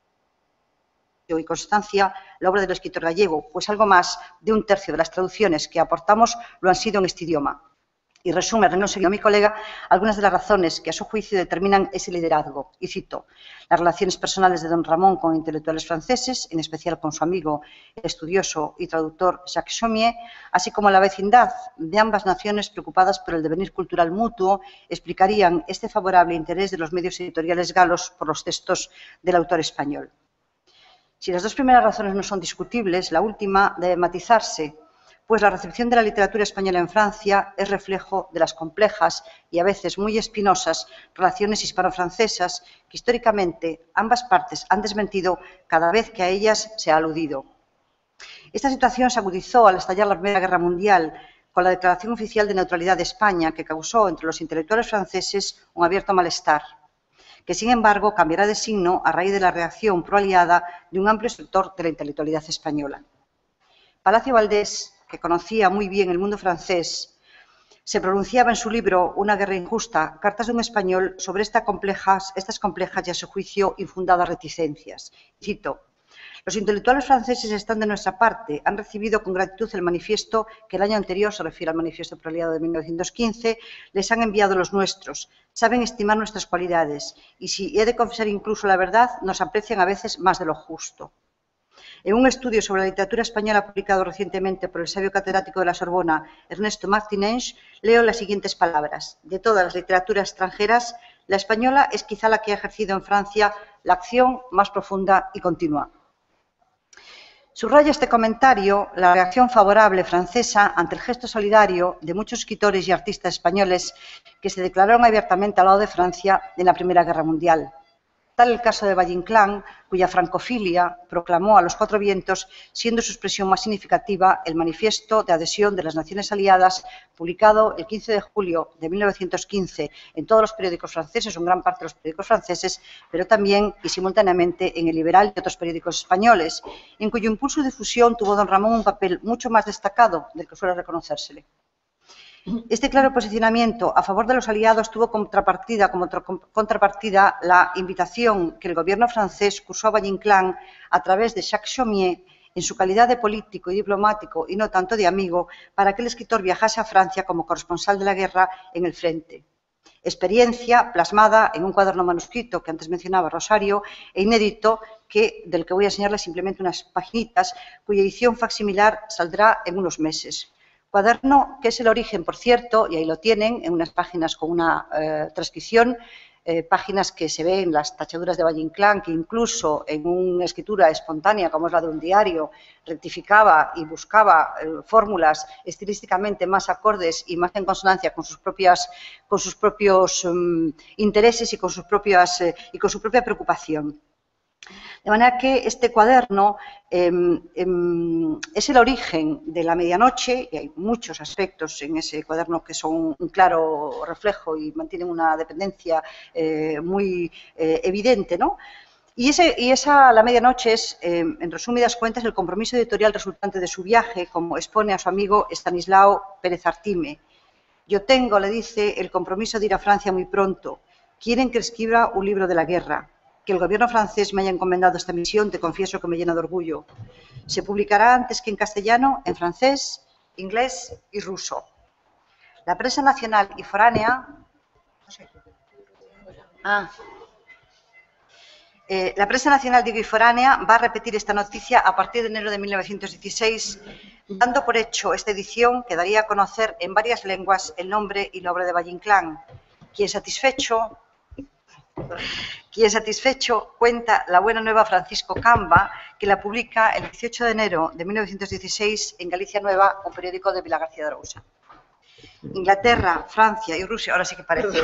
Speaker 4: y constancia la obra del escritor gallego, pues algo más de un tercio de las traducciones que aportamos lo han sido en este idioma. Y resume, no sé, a mi colega, algunas de las razones que a su juicio determinan ese liderazgo. Y cito, las relaciones personales de don Ramón con intelectuales franceses, en especial con su amigo, el estudioso y traductor Jacques Chaumier, así como la vecindad de ambas naciones preocupadas por el devenir cultural mutuo, explicarían este favorable interés de los medios editoriales galos por los textos del autor español. Si las dos primeras razones no son discutibles, la última debe matizarse, pues la recepción de la literatura española en Francia es reflejo de las complejas y a veces muy espinosas relaciones hispano-francesas que históricamente ambas partes han desmentido cada vez que a ellas se ha aludido. Esta situación se agudizó al estallar la Primera Guerra Mundial con la declaración oficial de neutralidad de España, que causó entre los intelectuales franceses un abierto malestar, que sin embargo cambiará de signo a raíz de la reacción proaliada de un amplio sector de la intelectualidad española. Palacio Valdés, que conocía muy bien el mundo francés, se pronunciaba en su libro Una guerra injusta, Cartas de un español, sobre esta complejas, estas complejas y a su juicio infundadas reticencias. Cito: los intelectuales franceses están de nuestra parte, han recibido con gratitud el manifiesto que el año anterior, se refiere al manifiesto prealiado de mil novecientos quince, les han enviado los nuestros, saben estimar nuestras cualidades y, si he de confesar incluso la verdad, nos aprecian a veces más de lo justo. En un estudio sobre la literatura española publicado recientemente por el sabio catedrático de la Sorbona, Ernesto Martinez, leo las siguientes palabras: de todas las literaturas extranjeras, la española es quizá la que ha ejercido en Francia la acción más profunda y continua. Subraya este comentario la reacción favorable francesa ante el gesto solidario de muchos escritores y artistas españoles que se declararon abiertamente al lado de Francia en la Primera Guerra Mundial. Tal el caso de Valle-Inclán, cuya francofilia proclamó a los cuatro vientos, siendo su expresión más significativa el manifiesto de adhesión de las Naciones Aliadas, publicado el quince de julio de mil novecientos quince en todos los periódicos franceses, en gran parte de los periódicos franceses, pero también y simultáneamente en El Liberal y otros periódicos españoles, en cuyo impulso y difusión tuvo don Ramón un papel mucho más destacado del que suele reconocérsele. Este claro posicionamiento a favor de los aliados tuvo contrapartida, como contrapartida la invitación que el gobierno francés cursó a Valle-Inclán a través de Jacques Chaumier, en su calidad de político y diplomático y no tanto de amigo, para que el escritor viajase a Francia como corresponsal de la guerra en el frente. Experiencia plasmada en un cuaderno manuscrito que antes mencionaba Rosario e inédito, que, del que voy a enseñarles simplemente unas paginitas, cuya edición facsimilar saldrá en unos meses. Cuaderno que es el origen, por cierto, y ahí lo tienen, en unas páginas con una eh, transcripción, eh, páginas que se ven en las tachaduras de Valle-Inclán, que incluso en una escritura espontánea, como es la de un diario, rectificaba y buscaba eh, fórmulas estilísticamente más acordes y más en consonancia con sus, propias, con sus propios um, intereses y con, sus propias, eh, y con su propia preocupación. De manera que este cuaderno eh, eh, es el origen de la medianoche, y hay muchos aspectos en ese cuaderno que son un claro reflejo y mantienen una dependencia eh, muy eh, evidente, ¿no? Y, ese, y esa, la medianoche es, eh, en resumidas cuentas, el compromiso editorial resultante de su viaje, como expone a su amigo Estanislao Pérez Artime. Yo tengo, le dice, el compromiso de ir a Francia muy pronto. Quieren que escriba un libro de la guerra. Que el gobierno francés me haya encomendado esta misión, te confieso que me llena de orgullo. Se publicará antes que en castellano, en francés, inglés y ruso. La prensa nacional y foránea... Ah. Eh, la prensa nacional digo, y foránea va a repetir esta noticia a partir de enero de mil novecientos dieciséis, dando por hecho esta edición que daría a conocer en varias lenguas el nombre y la obra de Valle-Inclán, quien satisfecho... Quien satisfecho cuenta la buena nueva Francisco Camba, que la publica el dieciocho de enero de mil novecientos dieciséis en Galicia Nueva, un periódico de Vila García de Arousa. Inglaterra, Francia y Rusia, ahora sí que parece.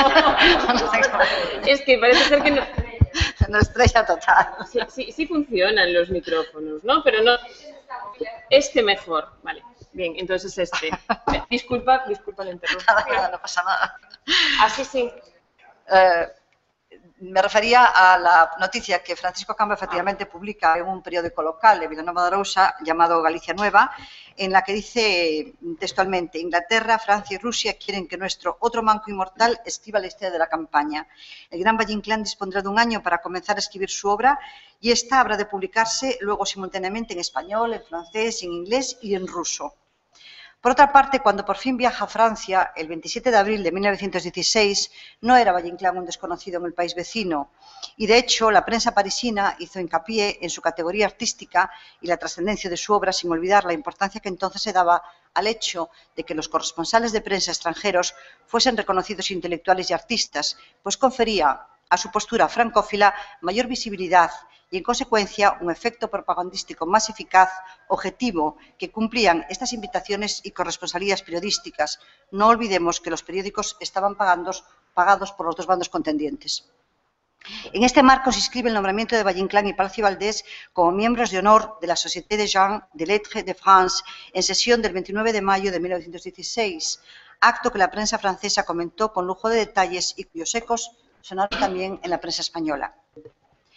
Speaker 3: Es que parece ser que no.
Speaker 4: Una estrella total.
Speaker 3: Sí, sí, sí funcionan los micrófonos, ¿no? Pero no. Este mejor, vale. Bien, entonces este. Disculpa, disculpa la interrupción.
Speaker 4: Nada, no pasa nada.
Speaker 3: Así sí.
Speaker 4: Eh, Me refería a la noticia que Francisco Camba efectivamente publica en un periódico local de Vilanova de Arousa llamado Galicia Nueva, en la que dice textualmente: Inglaterra, Francia y Rusia quieren que nuestro otro manco inmortal escriba la historia de la campaña. El gran Valle-Inclán dispondrá de un año para comenzar a escribir su obra y esta habrá de publicarse luego simultáneamente en español, en francés, en inglés y en ruso. Por otra parte, cuando por fin viaja a Francia, el veintisiete de abril de mil novecientos dieciséis, no era Valle-Inclán un desconocido en el país vecino. Y, de hecho, la prensa parisina hizo hincapié en su categoría artística y la trascendencia de su obra, sin olvidar la importancia que entonces se daba al hecho de que los corresponsales de prensa extranjeros fuesen reconocidos intelectuales y artistas, pues confería a su postura francófila mayor visibilidad y, en consecuencia, un efecto propagandístico más eficaz, objetivo, que cumplían estas invitaciones y corresponsalías periodísticas. No olvidemos que los periódicos estaban pagados, pagados por los dos bandos contendientes. En este marco se inscribe el nombramiento de Valle-Inclán y Palacio Valdés como miembros de honor de la Société des gens de lettres de France en sesión del veintinueve de mayo de mil novecientos dieciséis, acto que la prensa francesa comentó con lujo de detalles y cuyos ecos sonaron también en la prensa española.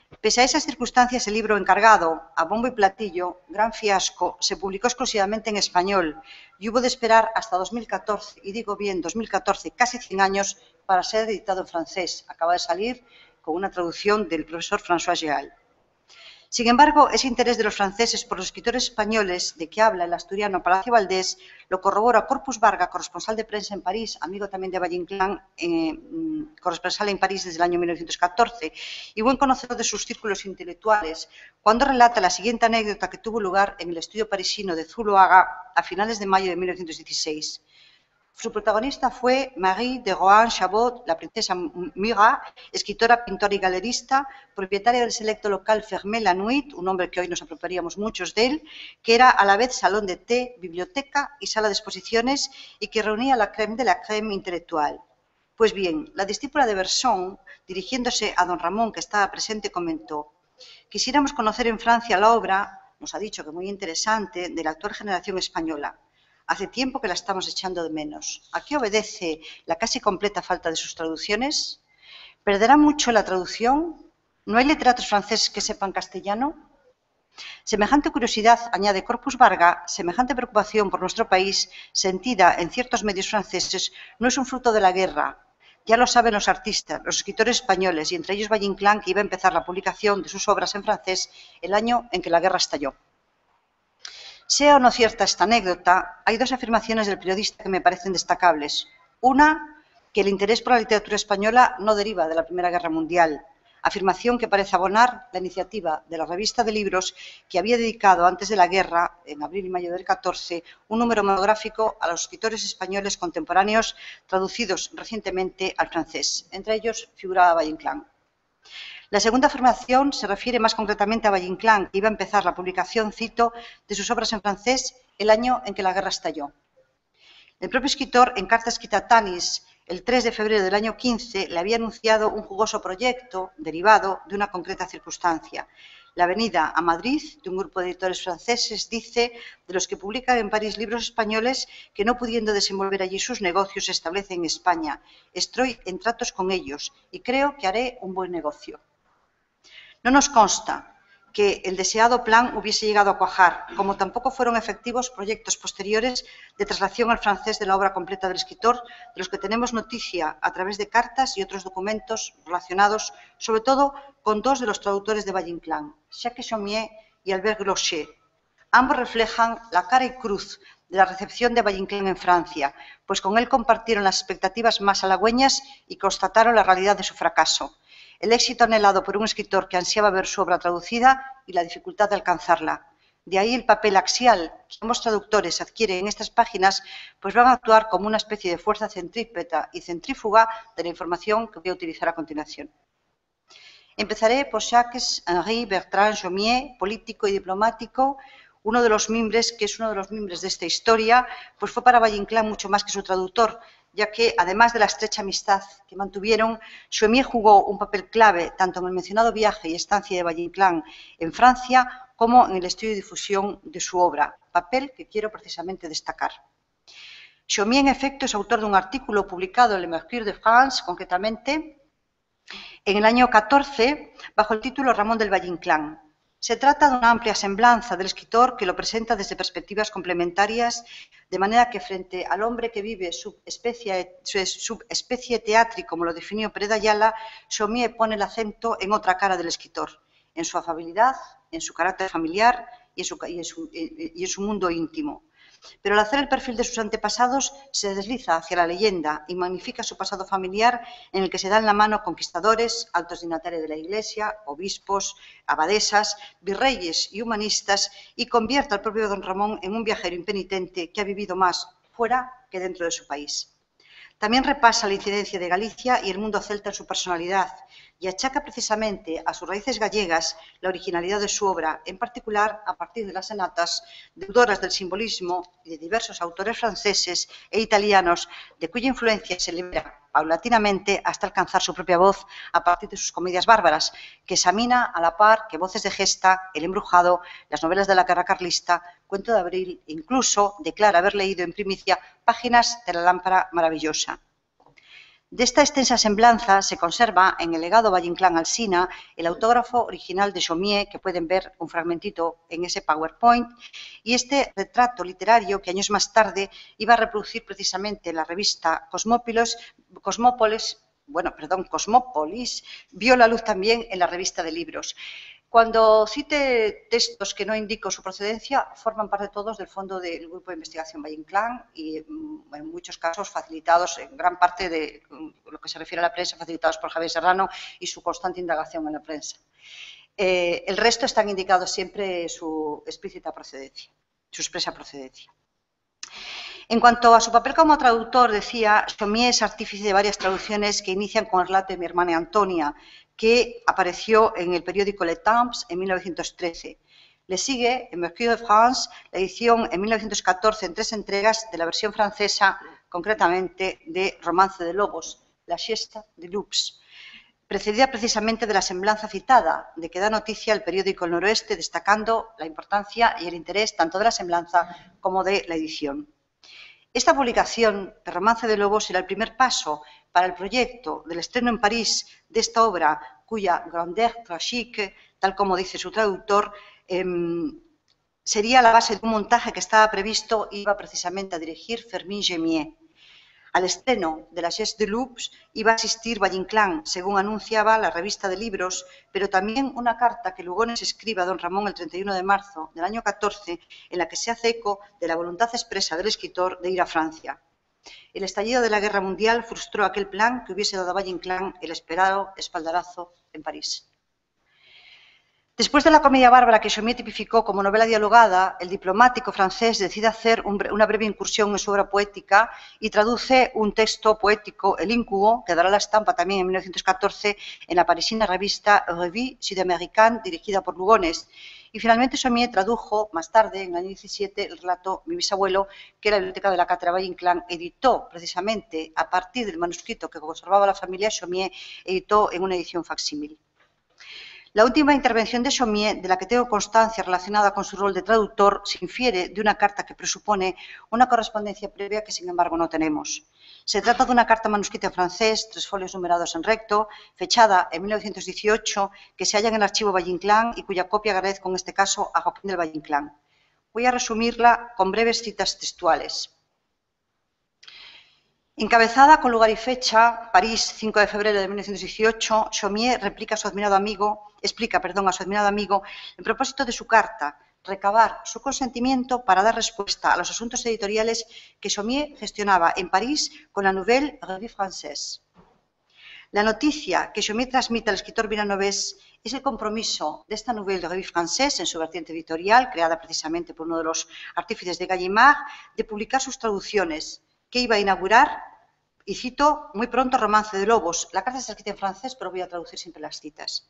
Speaker 4: Pese a esas circunstancias, el libro encargado, a bombo y platillo, gran fiasco, se publicó exclusivamente en español y hubo de esperar hasta dos mil catorce, y digo bien dos mil catorce, casi cien años, para ser editado en francés. Acaba de salir con una traducción del profesor François Géal. Sin embargo, ese interés de los franceses por los escritores españoles de que habla el asturiano Palacio Valdés lo corrobora Corpus Varga, corresponsal de prensa en París, amigo también de Valle Inclán, eh, corresponsal en París desde el año mil novecientos catorce y buen conocedor de sus círculos intelectuales, cuando relata la siguiente anécdota que tuvo lugar en el estudio parisino de Zuloaga a finales de mayo de mil novecientos dieciséis. Su protagonista fue Marie de Rohan-Chabot, la princesa Murat, escritora, pintora y galerista, propietaria del selecto local Fermé-la-Nuit, un nombre que hoy nos apropiaríamos muchos de él, que era a la vez salón de té, biblioteca y sala de exposiciones y que reunía la crème de la crème intelectual. Pues bien, la discípula de Bergson, dirigiéndose a don Ramón, que estaba presente, comentó: quisiéramos conocer en Francia la obra, nos ha dicho que muy interesante, de la actual generación española. Hace tiempo que la estamos echando de menos. ¿A qué obedece la casi completa falta de sus traducciones? ¿Perderá mucho la traducción? ¿No hay literatos franceses que sepan castellano? Semejante curiosidad, añade Corpus Varga, semejante preocupación por nuestro país, sentida en ciertos medios franceses, no es un fruto de la guerra. Ya lo saben los artistas, los escritores españoles, y entre ellos Valle Inclán, que iba a empezar la publicación de sus obras en francés el año en que la guerra estalló. Sea o no cierta esta anécdota, hay dos afirmaciones del periodista que me parecen destacables. Una, que el interés por la literatura española no deriva de la Primera Guerra Mundial, afirmación que parece abonar la iniciativa de la revista de libros que había dedicado antes de la guerra, en abril y mayo del catorce, un número monográfico a los escritores españoles contemporáneos traducidos recientemente al francés. Entre ellos figuraba Valle Inclán. La segunda afirmación se refiere más concretamente a Valle Inclán, que iba a empezar la publicación, cito, de sus obras en francés el año en que la guerra estalló. El propio escritor, en carta escrita a Tanis el tres de febrero del año quince, le había anunciado un jugoso proyecto derivado de una concreta circunstancia. La venida a Madrid de un grupo de editores franceses, dice, de los que publican en París libros españoles que, no pudiendo desenvolver allí sus negocios, se establecen en España. Estoy en tratos con ellos y creo que haré un buen negocio. No nos consta que el deseado plan hubiese llegado a cuajar, como tampoco fueron efectivos proyectos posteriores de traslación al francés de la obra completa del escritor, de los que tenemos noticia a través de cartas y otros documentos relacionados, sobre todo con dos de los traductores de Valle Inclán, Jacques Chaumier y Albert Glochet. Ambos reflejan la cara y cruz de la recepción de Valle Inclán en Francia, pues con él compartieron las expectativas más halagüeñas y constataron la realidad de su fracaso. El éxito anhelado por un escritor que ansiaba ver su obra traducida y la dificultad de alcanzarla. De ahí el papel axial que ambos traductores adquieren en estas páginas, pues van a actuar como una especie de fuerza centrípeta y centrífuga de la información que voy a utilizar a continuación. Empezaré por Jacques-Henri Bertrand Chaumier, político y diplomático, uno de los mimbres, que es uno de los mimbres de esta historia, pues fue para Valle Inclán mucho más que su traductor, ya que, además de la estrecha amistad que mantuvieron, Chaumier jugó un papel clave tanto en el mencionado viaje y estancia de Valle Inclán en Francia como en el estudio y difusión de su obra, papel que quiero precisamente destacar. Chaumier, en efecto, es autor de un artículo publicado en Le Mercure de France, concretamente, en el año catorce, bajo el título Ramón del Valle Inclán. Se trata de una amplia semblanza del escritor que lo presenta desde perspectivas complementarias, de manera que frente al hombre que vive subespecie, subespecie teatri, como lo definió Pérez de Ayala, Chaumier pone el acento en otra cara del escritor, en su afabilidad, en su carácter familiar y en su, y en su, y en su mundo íntimo. Pero al hacer el perfil de sus antepasados se desliza hacia la leyenda y magnifica su pasado familiar, en el que se dan la mano conquistadores, altos dignatarios de la Iglesia, obispos, abadesas, virreyes y humanistas, y convierte al propio don Ramón en un viajero impenitente que ha vivido más fuera que dentro de su país. También repasa la incidencia de Galicia y el mundo celta en su personalidad y achaca precisamente a sus raíces gallegas la originalidad de su obra, en particular a partir de las sonatas, deudoras del simbolismo y de diversos autores franceses e italianos, de cuya influencia se libera paulatinamente hasta alcanzar su propia voz a partir de sus comedias bárbaras, que examina a la par que Voces de Gesta, El Embrujado, las novelas de la guerra carlista, Cuento de Abril, incluso declara haber leído en primicia páginas de La Lámpara Maravillosa. De esta extensa semblanza se conserva en el legado Valle-Inclán Alsina el autógrafo original de Chaumié, que pueden ver un fragmentito en ese PowerPoint, y este retrato literario que años más tarde iba a reproducir precisamente la revista Cosmópolis, Cosmópolis, bueno, perdón, Cosmópolis, vio la luz también en la revista de libros. Cuando cite textos que no indico su procedencia, forman parte todos del fondo del Grupo de Investigación Valle-Inclán y en muchos casos facilitados, en gran parte de lo que se refiere a la prensa, facilitados por Javier Serrano y su constante indagación en la prensa. Eh, el resto están indicados siempre su explícita procedencia, su expresa procedencia. En cuanto a su papel como traductor, decía, Chaumié es artífice de varias traducciones que inician con el relato de Mi hermana Antonia, que apareció en el periódico Le Temps en mil novecientos trece. Le sigue, en Mercure de France, la edición en mil novecientos catorce en tres entregas de la versión francesa, concretamente de Romance de Lobos, La Siesta de Loups, precedida precisamente de la semblanza citada, de que da noticia el periódico El Noroeste, destacando la importancia y el interés tanto de la semblanza como de la edición. Esta publicación de Romance de Lobos será el primer paso para el proyecto del estreno en París de esta obra, cuya grandeur tragique, tal como dice su traductor, eh, sería la base de un montaje que estaba previsto y iba precisamente a dirigir Fermín Gémier. Al estreno de La Siesta de Loups iba a asistir Valle-Inclán, según anunciaba la revista de libros, pero también una carta que Lugones escribe a don Ramón el treinta y uno de marzo del año catorce, en la que se hace eco de la voluntad expresa del escritor de ir a Francia. El estallido de la Guerra Mundial frustró aquel plan que hubiese dado a Valle-Inclán el esperado espaldarazo en París. Después de la comedia bárbara que Chaumié tipificó como novela dialogada, el diplomático francés decide hacer un bre- una breve incursión en su obra poética y traduce un texto poético, El Íncubo, que dará la estampa también en mil novecientos catorce en la parisina revista Revue Sud-Américaine, dirigida por Lugones. Y finalmente Chaumié tradujo más tarde, en el año diecisiete, el relato Mi bisabuelo, que la Biblioteca de la Cátedra Valle-Inclán editó precisamente a partir del manuscrito que conservaba la familia Chaumié, editó en una edición facsímil. La última intervención de Chaumié, de la que tengo constancia relacionada con su rol de traductor, se infiere de una carta que presupone una correspondencia previa que, sin embargo, no tenemos. Se trata de una carta manuscrita en francés, tres folios numerados en recto, fechada en mil novecientos dieciocho, que se halla en el archivo Valle-Inclán y cuya copia agradezco en este caso a Joaquín del Valle-Inclán. Voy a resumirla con breves citas textuales. Encabezada con lugar y fecha, París, cinco de febrero de mil novecientos dieciocho, Chaumié replica a su admirado amigo, explica perdón, a su admirado amigo, en propósito de su carta, recabar su consentimiento para dar respuesta a los asuntos editoriales que Chaumié gestionaba en París con la Nouvelle Revue Française. La noticia que Chaumié transmite al escritor vilanovés es el compromiso de esta Nouvelle Revue Française en su vertiente editorial, creada precisamente por uno de los artífices de Gallimard, de publicar sus traducciones, que iba a inaugurar, y cito, muy pronto Romance de Lobos. La carta está escrita en francés, pero voy a traducir siempre las citas.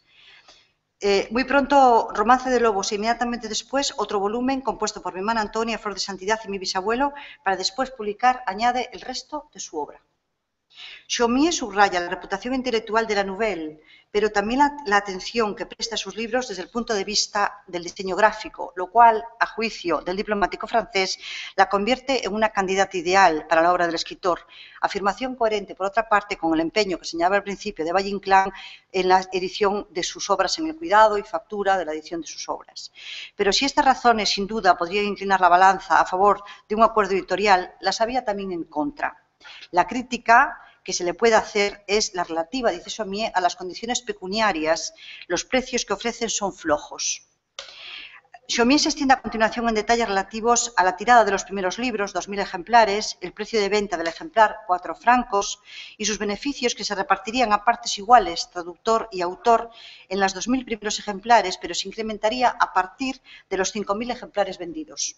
Speaker 4: Eh, muy pronto Romance de Lobos e inmediatamente después otro volumen compuesto por mi hermana Antonia, Flor de Santidad y mi bisabuelo, para después publicar, añade, el resto de su obra. Chaumié subraya la reputación intelectual de la Nouvelle, pero también la, la atención que presta a sus libros desde el punto de vista del diseño gráfico, lo cual, a juicio del diplomático francés, la convierte en una candidata ideal para la obra del escritor. Afirmación coherente, por otra parte, con el empeño que señalaba al principio de Valle-Inclán en la edición de sus obras, en el cuidado y factura de la edición de sus obras. Pero si estas razones, sin duda, podrían inclinar la balanza a favor de un acuerdo editorial, las había también en contra. La crítica que se le puede hacer es la relativa, dice Chaumié, a las condiciones pecuniarias. Los precios que ofrecen son flojos. Chaumié se extiende a continuación en detalles relativos a la tirada de los primeros libros, dos mil ejemplares, el precio de venta del ejemplar, cuatro francos, y sus beneficios que se repartirían a partes iguales, traductor y autor, en los dos mil primeros ejemplares, pero se incrementaría a partir de los cinco mil ejemplares vendidos.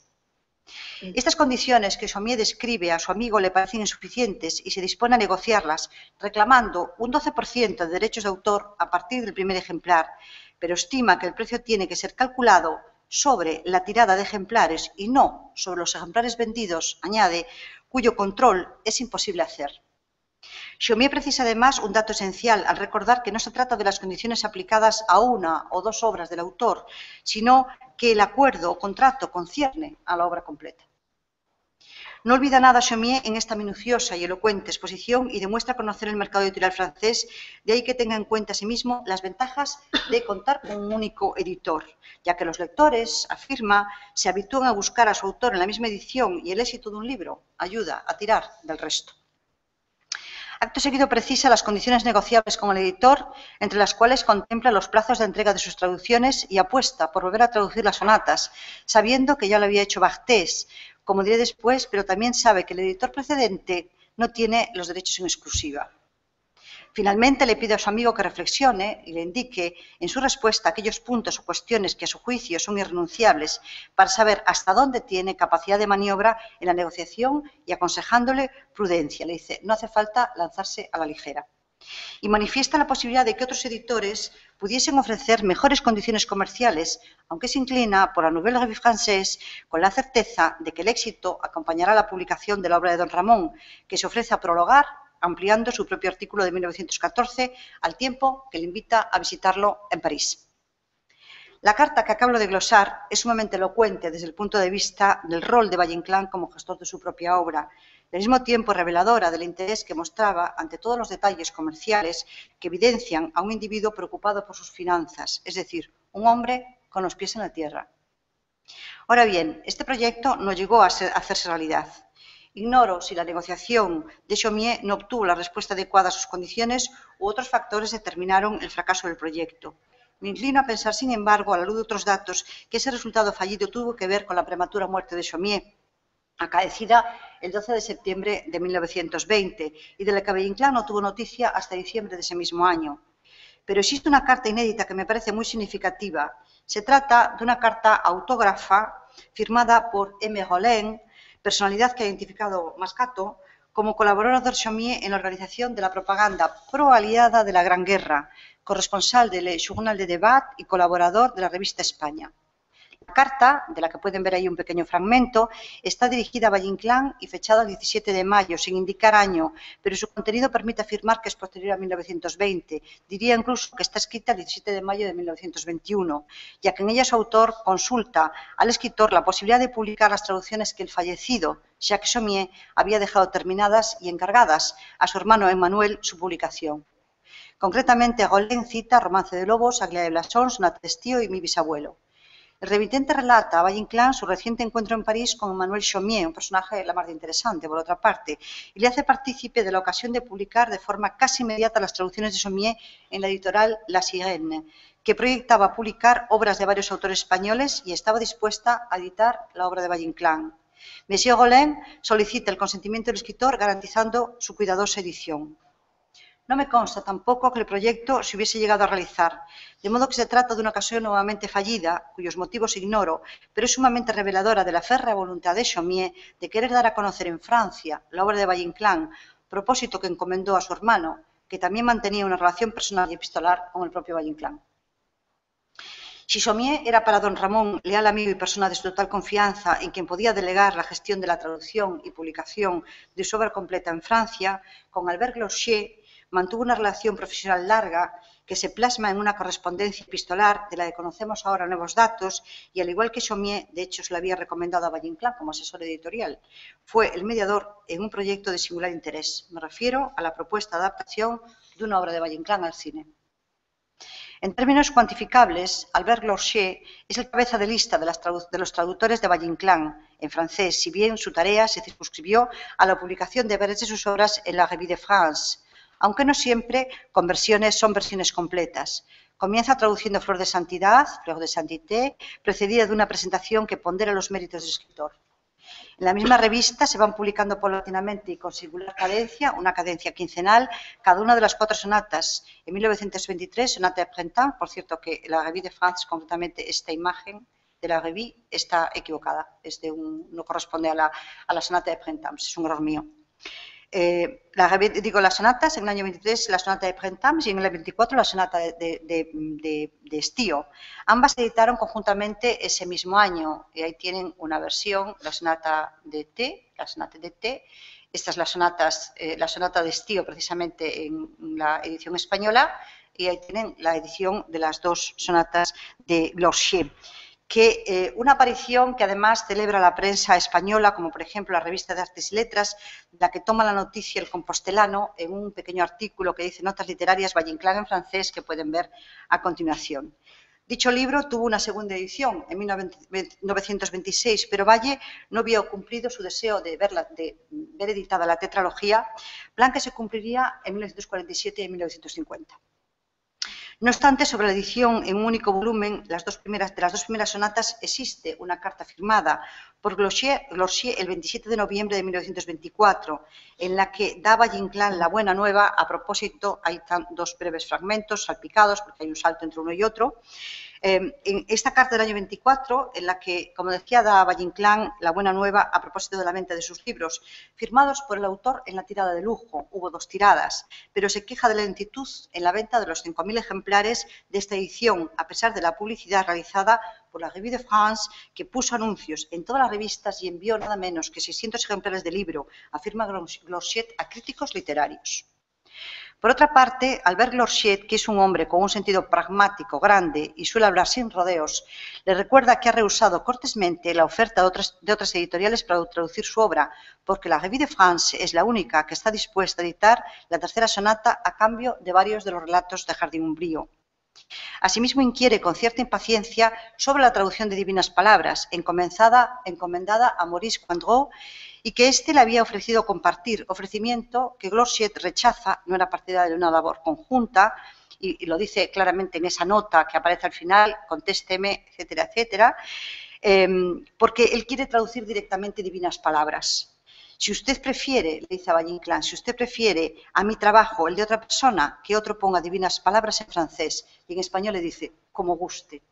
Speaker 4: Estas condiciones que Chaumié describe a su amigo le parecen insuficientes y se dispone a negociarlas, reclamando un doce por ciento de derechos de autor a partir del primer ejemplar, pero estima que el precio tiene que ser calculado sobre la tirada de ejemplares y no sobre los ejemplares vendidos, añade, cuyo control es imposible hacer. Chaumié precisa además un dato esencial al recordar que no se trata de las condiciones aplicadas a una o dos obras del autor, sino que el acuerdo o contrato concierne a la obra completa. No olvida nada Chaumié en esta minuciosa y elocuente exposición y demuestra conocer el mercado editorial francés, de ahí que tenga en cuenta asimismo las ventajas de contar con un único editor, ya que los lectores, afirma, se habitúan a buscar a su autor en la misma edición y el éxito de un libro ayuda a tirar del resto. Acto seguido precisa las condiciones negociables con el editor, entre las cuales contempla los plazos de entrega de sus traducciones y apuesta por volver a traducir las sonatas, sabiendo que ya lo había hecho Barthes, como diré después, pero también sabe que el editor precedente no tiene los derechos en exclusiva. Finalmente, le pide a su amigo que reflexione y le indique en su respuesta aquellos puntos o cuestiones que a su juicio son irrenunciables para saber hasta dónde tiene capacidad de maniobra en la negociación y aconsejándole prudencia. Le dice, no hace falta lanzarse a la ligera. Y manifiesta la posibilidad de que otros editores pudiesen ofrecer mejores condiciones comerciales, aunque se inclina por la Nouvelle Revue Française con la certeza de que el éxito acompañará la publicación de la obra de don Ramón, que se ofrece a prologar ampliando su propio artículo de mil novecientos catorce al tiempo que le invita a visitarlo en París. La carta que acabo de glosar es sumamente elocuente desde el punto de vista del rol de Valle-Inclán como gestor de su propia obra, y al mismo tiempo reveladora del interés que mostraba ante todos los detalles comerciales que evidencian a un individuo preocupado por sus finanzas, es decir, un hombre con los pies en la tierra. Ahora bien, este proyecto no llegó a, ser, a hacerse realidad. Ignoro si la negociación de Chaumié no obtuvo la respuesta adecuada a sus condiciones u otros factores determinaron el fracaso del proyecto. Me inclino a pensar, sin embargo, a la luz de otros datos, que ese resultado fallido tuvo que ver con la prematura muerte de Chaumié, acaecida el doce de septiembre de mil novecientos veinte, y de la que Valle-Inclán no tuvo noticia hasta diciembre de ese mismo año. Pero existe una carta inédita que me parece muy significativa. Se trata de una carta autógrafa firmada por M. Rollin, personalidad que ha identificado Mascato como colaborador de Chaumié en la organización de la propaganda pro-aliada de la Gran Guerra, corresponsal del Journal de Debat y colaborador de la revista España. La carta, de la que pueden ver ahí un pequeño fragmento, está dirigida a Valle-Inclán y fechada el diecisiete de mayo, sin indicar año, pero su contenido permite afirmar que es posterior a mil novecientos veinte. Diría incluso que está escrita el diecisiete de mayo de mil novecientos veintiuno, ya que en ella su autor consulta al escritor la posibilidad de publicar las traducciones que el fallecido Jacques Chaumié había dejado terminadas y encargadas a su hermano Emmanuel su publicación. Concretamente, Rollin cita Romance de Lobos, Aglaé de Blasons, Sonata de Estío y Mi bisabuelo. El remitente relata a Valle-Inclán su reciente encuentro en París con Emmanuel Chaumié, un personaje la más de interesante, por otra parte, y le hace partícipe de la ocasión de publicar de forma casi inmediata las traducciones de Chaumié en la editorial La Sirène, que proyectaba publicar obras de varios autores españoles y estaba dispuesta a editar la obra de Valle-Inclán. Monsieur Rollin solicita el consentimiento del escritor garantizando su cuidadosa edición. No me consta tampoco que el proyecto se hubiese llegado a realizar, de modo que se trata de una ocasión nuevamente fallida, cuyos motivos ignoro, pero es sumamente reveladora de la férrea voluntad de Chaumié de querer dar a conocer en Francia la obra de Valle-Inclán, propósito que encomendó a su hermano, que también mantenía una relación personal y epistolar con el propio Valle-Inclán. Si Chaumié era para don Ramón leal amigo y persona de su total confianza en quien podía delegar la gestión de la traducción y publicación de su obra completa en Francia, con Albert Glorchier mantuvo una relación profesional larga que se plasma en una correspondencia epistolar de la que conocemos ahora nuevos datos y, al igual que Chaumié, de hecho se le había recomendado a Valle-Inclán como asesor editorial, fue el mediador en un proyecto de singular interés. Me refiero a la propuesta de adaptación de una obra de Valle-Inclán al cine. En términos cuantificables, Albert Glorchier es el cabeza de lista de, las de los traductores de Valle-Inclán en francés, si bien su tarea se circunscribió a la publicación de varias de sus obras en la Revue de France, aunque no siempre con versiones, son versiones completas. Comienza traduciendo Flor de Santidad, Fleur de Sainteté, precedida de una presentación que pondera los méritos del escritor. En la misma revista se van publicando paulatinamente y con singular cadencia, una cadencia quincenal, cada una de las cuatro sonatas. En mil novecientos veintitrés, Sonata de Printemps, por cierto que la Revue de France, concretamente esta imagen de la Revue, está equivocada, es de un, no corresponde a la, a la Sonata de Printemps, es un error mío. Eh, la, digo las sonatas, en el año veintitrés la sonata de Printemps y en el veinticuatro la sonata de, de, de, de Estío. Ambas se editaron conjuntamente ese mismo año y ahí tienen una versión, la sonata de T, la sonata de T, esta es la, sonatas, eh, la sonata de Estío precisamente en la edición española y ahí tienen la edición de las dos sonatas de Glorchier, que eh, una aparición que además celebra la prensa española, como por ejemplo la revista de Artes y Letras, la que toma la noticia El Compostelano en un pequeño artículo que dice Notas literarias Valle-Inclán en francés, que pueden ver a continuación. Dicho libro tuvo una segunda edición en mil novecientos veintiséis, pero Valle no vio cumplido su deseo de, verla, de ver editada la tetralogía, plan que se cumpliría en mil novecientos cuarenta y siete y en mil novecientos cincuenta. No obstante, sobre la edición en un único volumen las dos primeras, de las dos primeras sonatas existe una carta firmada por Glorcier, Glorcier el veintisiete de noviembre de mil novecientos veinticuatro, en la que da Valle-Inclán la buena nueva. A propósito, hay dos breves fragmentos salpicados, porque hay un salto entre uno y otro. Eh, en esta carta del año veinticuatro, en la que, como decía, da Valle-Inclán la buena nueva a propósito de la venta de sus libros, firmados por el autor en la tirada de lujo. Hubo dos tiradas, pero se queja de la lentitud en la venta de los cinco mil ejemplares de esta edición, a pesar de la publicidad realizada por la Revue de France, que puso anuncios en todas las revistas y envió nada menos que seiscientos ejemplares del libro, afirma Glorcier, a críticos literarios. Por otra parte, Albert Glorcier, que es un hombre con un sentido pragmático grande y suele hablar sin rodeos, le recuerda que ha rehusado cortésmente la oferta de otras, de otras editoriales para traducir su obra, porque la Revue de France es la única que está dispuesta a editar la tercera sonata a cambio de varios de los relatos de Jardín Umbrío. Asimismo, inquiere con cierta impaciencia sobre la traducción de Divinas Palabras, encomendada, encomendada a Maurice Coindreau, y que éste le había ofrecido compartir, ofrecimiento que Glorcier rechaza. No era partidario de una labor conjunta, y, y lo dice claramente en esa nota que aparece al final, contésteme, etcétera, etcétera, eh, porque él quiere traducir directamente Divinas Palabras. Si usted prefiere, le dice a Valle-Inclán, si usted prefiere a mi trabajo, el de otra persona, que otro ponga Divinas Palabras en francés, y en español le dice, como guste.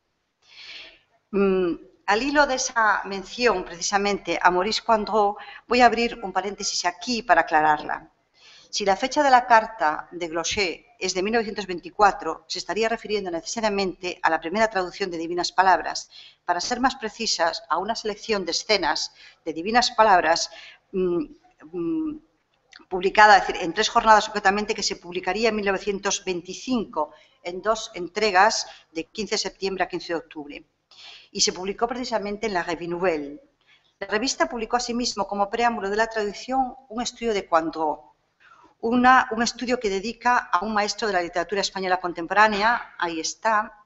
Speaker 4: Mm, Al hilo de esa mención, precisamente, a Maurice Coindreau, voy a abrir un paréntesis aquí para aclararla. Si la fecha de la carta de Glorcier es de mil novecientos veinticuatro, se estaría refiriendo necesariamente a la primera traducción de Divinas Palabras. Para ser más precisas, a una selección de escenas de Divinas Palabras mmm, mmm, publicada, es decir, en tres jornadas concretamente, que se publicaría en mil novecientos veinticinco, en dos entregas de quince de septiembre a quince de octubre. Y se publicó precisamente en la Revue Nouvelle. La revista publicó asimismo como preámbulo de la traducción un estudio de Coindreau, una, un estudio que dedica a un maestro de la literatura española contemporánea, ahí está,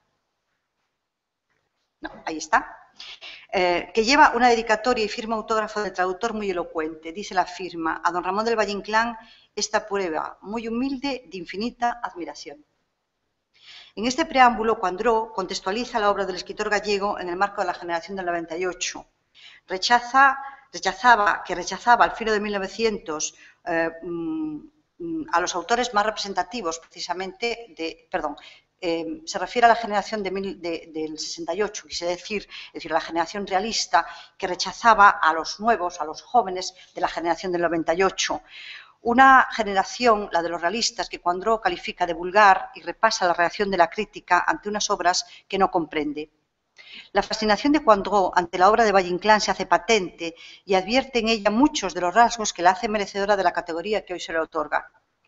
Speaker 4: no, ahí está, eh, que lleva una dedicatoria y firma autógrafo del traductor muy elocuente. Dice la firma: a don Ramón del Valle-Inclán, esta prueba muy humilde de infinita admiración. En este preámbulo, Coindreau contextualiza la obra del escritor gallego en el marco de la generación del noventa y ocho. Rechaza, rechazaba, que rechazaba al filo de mil novecientos eh, a los autores más representativos, precisamente, de, perdón, eh, se refiere a la generación de mil, de, del sesenta y ocho, quise decir, es decir, a la generación realista, que rechazaba a los nuevos, a los jóvenes de la generación del noventa y ocho. Una generación, la de los realistas, que Coindreau califica de vulgar y repasa la reacción de la crítica ante unas obras que no comprende. La fascinación de Coindreau ante la obra de Valle-Inclán se hace patente y advierte en ella muchos de los rasgos que la hacen merecedora de la categoría que hoy se le otorga.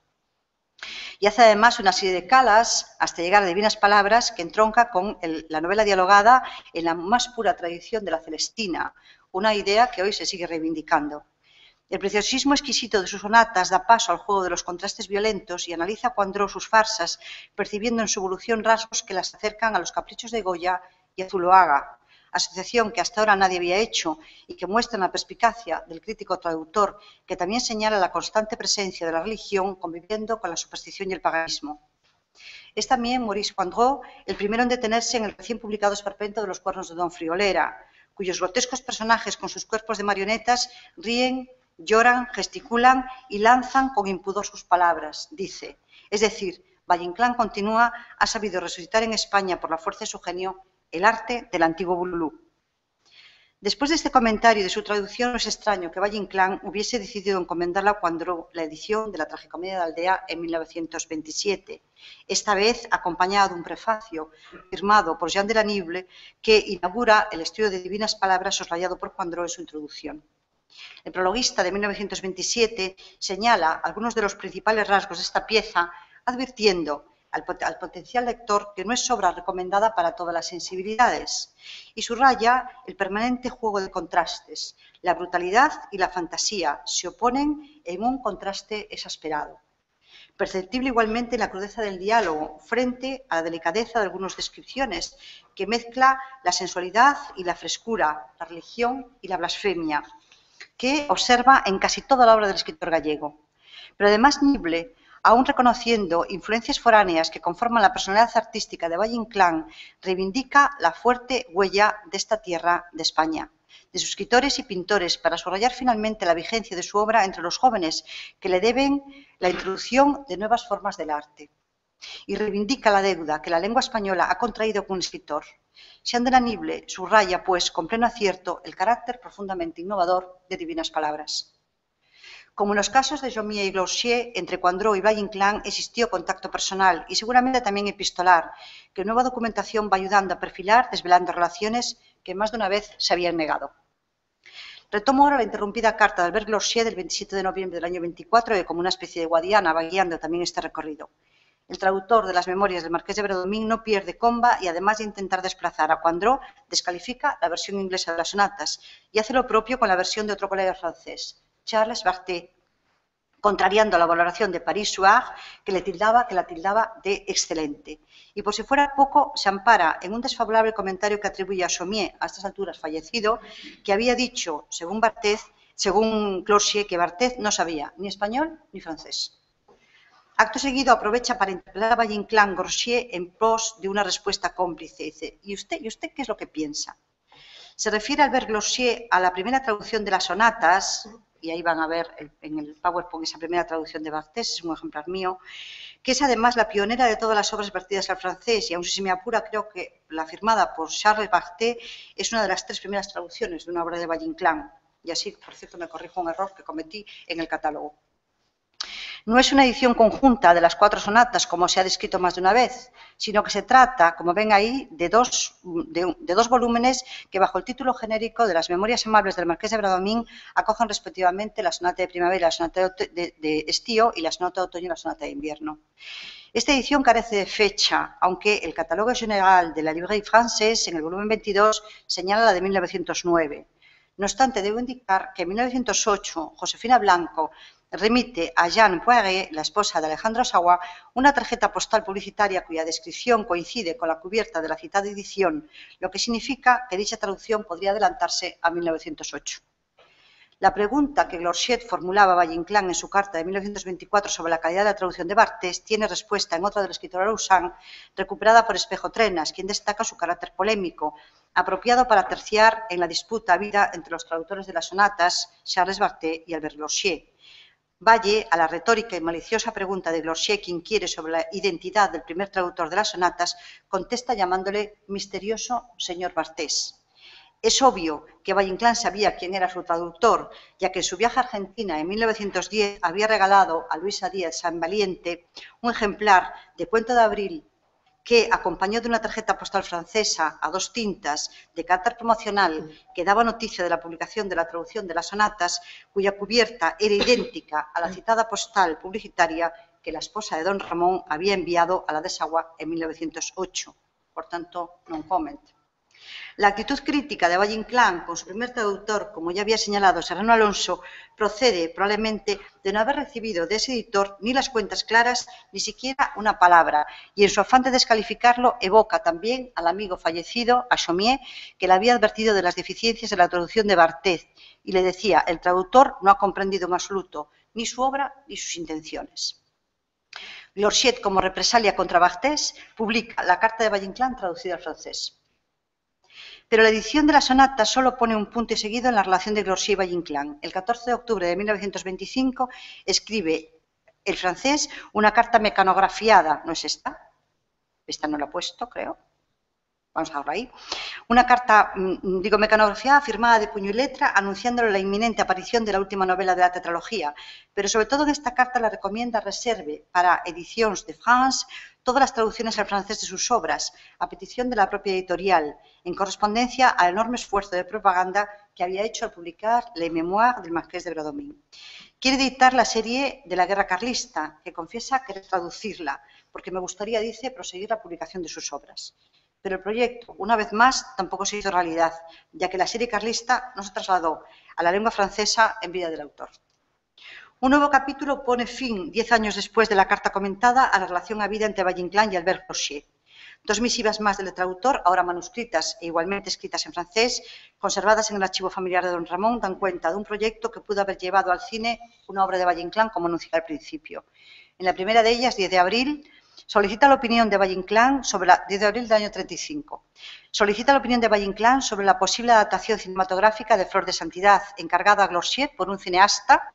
Speaker 4: Y hace además una serie de calas hasta llegar a Divinas Palabras, que entronca con el, la novela dialogada en la más pura tradición de la Celestina, una idea que hoy se sigue reivindicando. El preciosismo exquisito de sus sonatas da paso al juego de los contrastes violentos y analiza Coindreau sus farsas, percibiendo en su evolución rasgos que las acercan a los caprichos de Goya y a Zuloaga, asociación que hasta ahora nadie había hecho y que muestra la perspicacia del crítico traductor, que también señala la constante presencia de la religión conviviendo con la superstición y el paganismo. Es también Maurice Coindreau el primero en detenerse en el recién publicado esperpento de los cuernos de Don Friolera, cuyos grotescos personajes con sus cuerpos de marionetas ríen, lloran, gesticulan y lanzan con impudor sus palabras, dice. Es decir, Valle-Inclán continúa, ha sabido resucitar en España por la fuerza de su genio el arte del antiguo Bululú. Después de este comentario y de su traducción, no es extraño que Valle-Inclán hubiese decidido encomendarla a Coindreau la edición de la Tragicomedia de Aldea en mil novecientos veintisiete, esta vez acompañado de un prefacio firmado por Jean de Lanible que inaugura el estudio de Divinas Palabras soslayado por Coindreau en su introducción. El prologuista de mil novecientos veintisiete señala algunos de los principales rasgos de esta pieza, advirtiendo al, pot al potencial lector que no es obra recomendada para todas las sensibilidades y subraya el permanente juego de contrastes. La brutalidad y la fantasía se oponen en un contraste exasperado. Perceptible igualmente la crudeza del diálogo frente a la delicadeza de algunas descripciones que mezcla la sensualidad y la frescura, la religión y la blasfemia, que observa en casi toda la obra del escritor gallego. Pero además Nible, aún reconociendo influencias foráneas que conforman la personalidad artística de Valle-Inclán, reivindica la fuerte huella de esta tierra de España, de sus escritores y pintores, para subrayar finalmente la vigencia de su obra entre los jóvenes que le deben la introducción de nuevas formas del arte. Y reivindica la deuda que la lengua española ha contraído con un escritor. Xan de la Nible subraya, pues, con pleno acierto, el carácter profundamente innovador de Divinas Palabras. Como en los casos de Jomier y Glossier, entre Coindreau y Valle-Inclán existió contacto personal y seguramente también epistolar, que nueva documentación va ayudando a perfilar, desvelando relaciones que más de una vez se habían negado. Retomo ahora la interrumpida carta de Albert Glossier del veintisiete de noviembre del año veinticuatro, que como una especie de guadiana va guiando también este recorrido. El traductor de las memorias del Marqués de Bradomín no pierde comba y, además de intentar desplazar a Coindreau, descalifica la versión inglesa de las sonatas y hace lo propio con la versión de otro colega francés, Charles Barthé, contrariando la valoración de Paris-Suard, que, le tildaba, que la tildaba de excelente. Y por si fuera poco, se ampara en un desfavorable comentario que atribuye a Chaumier, a estas alturas fallecido, que había dicho, según Barthez, según Glossier, que Barthez no sabía ni español ni francés. Acto seguido aprovecha para interpelar a Valle-Inclán Glossier en pos de una respuesta cómplice. Dice, ¿y usted, ¿y usted qué es lo que piensa? Se refiere Albert Glossier a la primera traducción de las sonatas, y ahí van a ver en el PowerPoint esa primera traducción de Barthez, es un ejemplar mío, que es además la pionera de todas las obras vertidas al francés, y aun si se me apura, creo que la firmada por Charles Barthé es una de las tres primeras traducciones de una obra de Valle-Inclán, y así, por cierto, me corrijo un error que cometí en el catálogo. No es una edición conjunta de las cuatro sonatas, como se ha descrito más de una vez, sino que se trata, como ven ahí, de dos, de, de dos volúmenes que, bajo el título genérico de las Memorias Amables del Marqués de Bradomín, acogen respectivamente la sonata de primavera, la sonata de, de, de estío y la sonata de otoño y la sonata de invierno. Esta edición carece de fecha, aunque el Catálogo General de la Librairie Française, en el volumen veintidós, señala la de mil novecientos nueve. No obstante, debo indicar que en mil novecientos ocho, Josefina Blanco remite a Jeanne Poiret, la esposa de Alejandro Savoy, una tarjeta postal publicitaria cuya descripción coincide con la cubierta de la citada edición, lo que significa que dicha traducción podría adelantarse a mil novecientos ocho. La pregunta que Glossier formulaba a Valle-Inclán en su carta de mil novecientos veinticuatro sobre la calidad de la traducción de Barthez tiene respuesta en otra del escritor Laussan, recuperada por Espejo Trenas, quien destaca su carácter polémico, apropiado para terciar en la disputa habida entre los traductores de las sonatas, Charles Barthé y Albert Glossier. Valle, a la retórica y maliciosa pregunta de Glossier que inquiere sobre la identidad del primer traductor de las sonatas, contesta llamándole misterioso señor Bartés. Es obvio que Valle-Inclán sabía quién era su traductor, ya que en su viaje a Argentina en mil novecientos diez había regalado a Luisa Díaz San Valiente un ejemplar de Cuento de Abril que, acompañó de una tarjeta postal francesa a dos tintas de carácter promocional que daba noticia de la publicación de la traducción de las sonatas, cuya cubierta era idéntica a la citada postal publicitaria que la esposa de don Ramón había enviado a la de Savoy en mil novecientos ocho. Por tanto, non comment. La actitud crítica de Valle-Inclán con su primer traductor, como ya había señalado Serrano Alonso, procede probablemente de no haber recibido de ese editor ni las cuentas claras, ni siquiera una palabra, y en su afán de descalificarlo evoca también al amigo fallecido, a Chaumier, que le había advertido de las deficiencias de la traducción de Barthez, y le decía, el traductor no ha comprendido en absoluto ni su obra ni sus intenciones. Glossier, como represalia contra Barthez, publica la carta de Valle-Inclán traducida al francés. Pero la edición de la sonata solo pone un punto y seguido en la relación de Glossier y Valle-Inclán. El catorce de octubre de mil novecientos veinticinco escribe el francés una carta mecanografiada, ¿no es esta? Esta no la he puesto, creo. Vamos a verla ahí. Una carta, digo, mecanografiada, firmada de puño y letra, anunciándole la inminente aparición de la última novela de la tetralogía. Pero sobre todo en esta carta la recomienda reserve para Editions de France todas las traducciones al francés de sus obras, a petición de la propia editorial, en correspondencia al enorme esfuerzo de propaganda que había hecho al publicar Les Mémoires del Marqués de Bradomín. Quiere editar la serie de la Guerra Carlista, que confiesa querer traducirla, porque me gustaría, dice, proseguir la publicación de sus obras. Pero el proyecto, una vez más, tampoco se hizo realidad, ya que la serie carlista no se trasladó a la lengua francesa en vida del autor. Un nuevo capítulo pone fin, diez años después de la carta comentada, a la relación habida entre Valle-Inclán y Albert Grossier. Dos misivas más del traductor, ahora manuscritas e igualmente escritas en francés, conservadas en el archivo familiar de don Ramón, dan cuenta de un proyecto que pudo haber llevado al cine una obra de Valle-Inclán, como anuncié al principio. En la primera de ellas, diez de abril, solicita la opinión de Valle-Inclán sobre la diez de abril del año treinta y cinco. Solicita la opinión de Valle-Inclán sobre la posible adaptación cinematográfica de Flor de Santidad, encargada a Grossier por un cineasta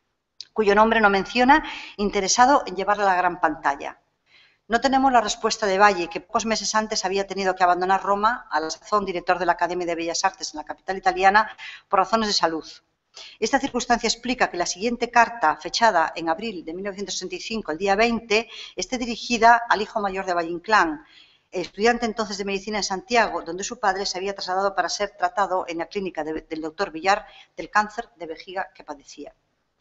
Speaker 4: cuyo nombre no menciona, interesado en llevarla a la gran pantalla. No tenemos la respuesta de Valle, que pocos meses antes había tenido que abandonar Roma, a la sazón director de la Academia de Bellas Artes en la capital italiana, por razones de salud. Esta circunstancia explica que la siguiente carta, fechada en abril de mil novecientos sesenta y cinco, el día veinte, esté dirigida al hijo mayor de Valle-Inclán, estudiante entonces de medicina en Santiago, donde su padre se había trasladado para ser tratado en la clínica de, del doctor Villar del cáncer de vejiga que padecía.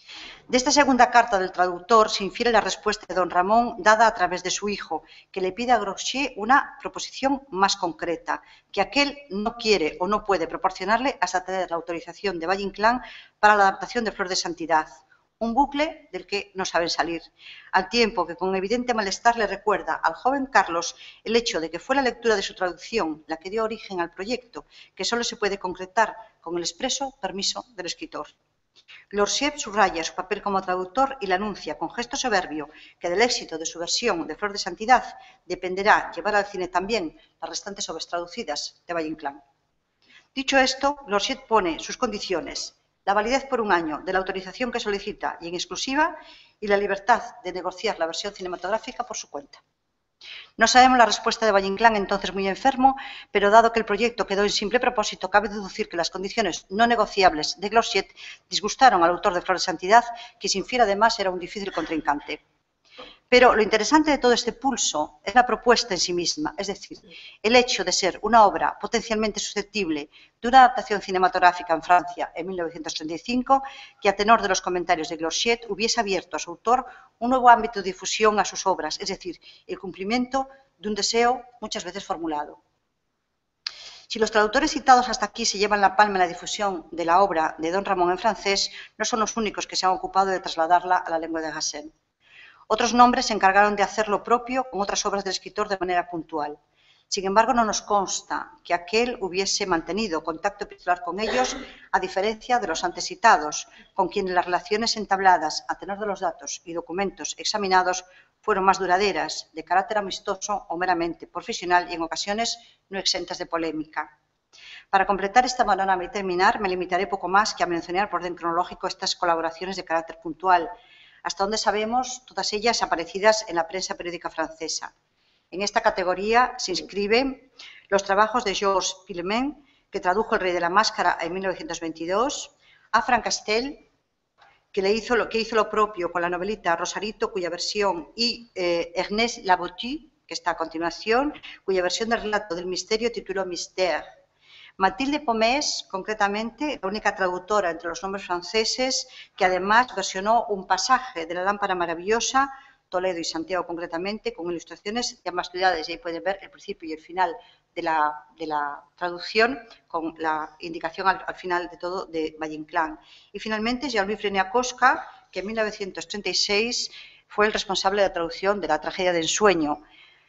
Speaker 4: De esta segunda carta del traductor se infiere la respuesta de don Ramón dada a través de su hijo, que le pide a Grossier una proposición más concreta, que aquel no quiere o no puede proporcionarle hasta tener la autorización de Valle-Inclán para la adaptación de Flor de Santidad, un bucle del que no saben salir, al tiempo que con evidente malestar le recuerda al joven Carlos el hecho de que fue la lectura de su traducción la que dio origen al proyecto, que solo se puede concretar con el expreso permiso del escritor. Grossier subraya su papel como traductor y le anuncia con gesto soberbio que del éxito de su versión de Flor de Santidad dependerá llevar al cine también las restantes obras traducidas de Valle-Inclán. Dicho esto, Grossier pone sus condiciones: la validez por un año de la autorización que solicita y en exclusiva, y la libertad de negociar la versión cinematográfica por su cuenta. No sabemos la respuesta de Valle-Inclán, entonces muy enfermo, pero dado que el proyecto quedó en simple propósito, cabe deducir que las condiciones no negociables de Grossier disgustaron al autor de Flor de Santidad, que sin fiera además era un difícil contrincante. Pero lo interesante de todo este pulso es la propuesta en sí misma, es decir, el hecho de ser una obra potencialmente susceptible de una adaptación cinematográfica en Francia en mil novecientos treinta y cinco, que a tenor de los comentarios de Grossier hubiese abierto a su autor un nuevo ámbito de difusión a sus obras, es decir, el cumplimiento de un deseo muchas veces formulado. Si los traductores citados hasta aquí se llevan la palma en la difusión de la obra de don Ramón en francés, no son los únicos que se han ocupado de trasladarla a la lengua de Gassen. Otros nombres se encargaron de hacer lo propio con otras obras del escritor de manera puntual. Sin embargo, no nos consta que aquel hubiese mantenido contacto epistolar con ellos, a diferencia de los antes citados, con quienes las relaciones entabladas a tenor de los datos y documentos examinados fueron más duraderas, de carácter amistoso o meramente profesional y en ocasiones no exentas de polémica. Para completar esta panorama y terminar, me limitaré poco más que a mencionar por orden cronológico estas colaboraciones de carácter puntual, hasta donde sabemos, todas ellas aparecidas en la prensa periódica francesa. En esta categoría se inscriben los trabajos de Georges Pillemin, que tradujo El Rey de la Máscara en mil novecientos veintidós, a Frank Castell, que, le hizo, lo, que hizo lo propio con la novelita Rosarito, cuya versión, y eh, Ernest Labotie, que está a continuación, cuya versión del relato del misterio tituló Mystère. Mathilde Pomés, concretamente, la única traductora entre los nombres franceses, que además versionó un pasaje de La Lámpara Maravillosa, Toledo y Santiago concretamente, con ilustraciones de ambas ciudades. Y ahí pueden ver el principio y el final de la, de la traducción, con la indicación al, al final de todo de Valle-Inclán. Y finalmente, Jean-Louis Freniakoska, que en mil novecientos treinta y seis fue el responsable de la traducción de La tragedia de ensueño.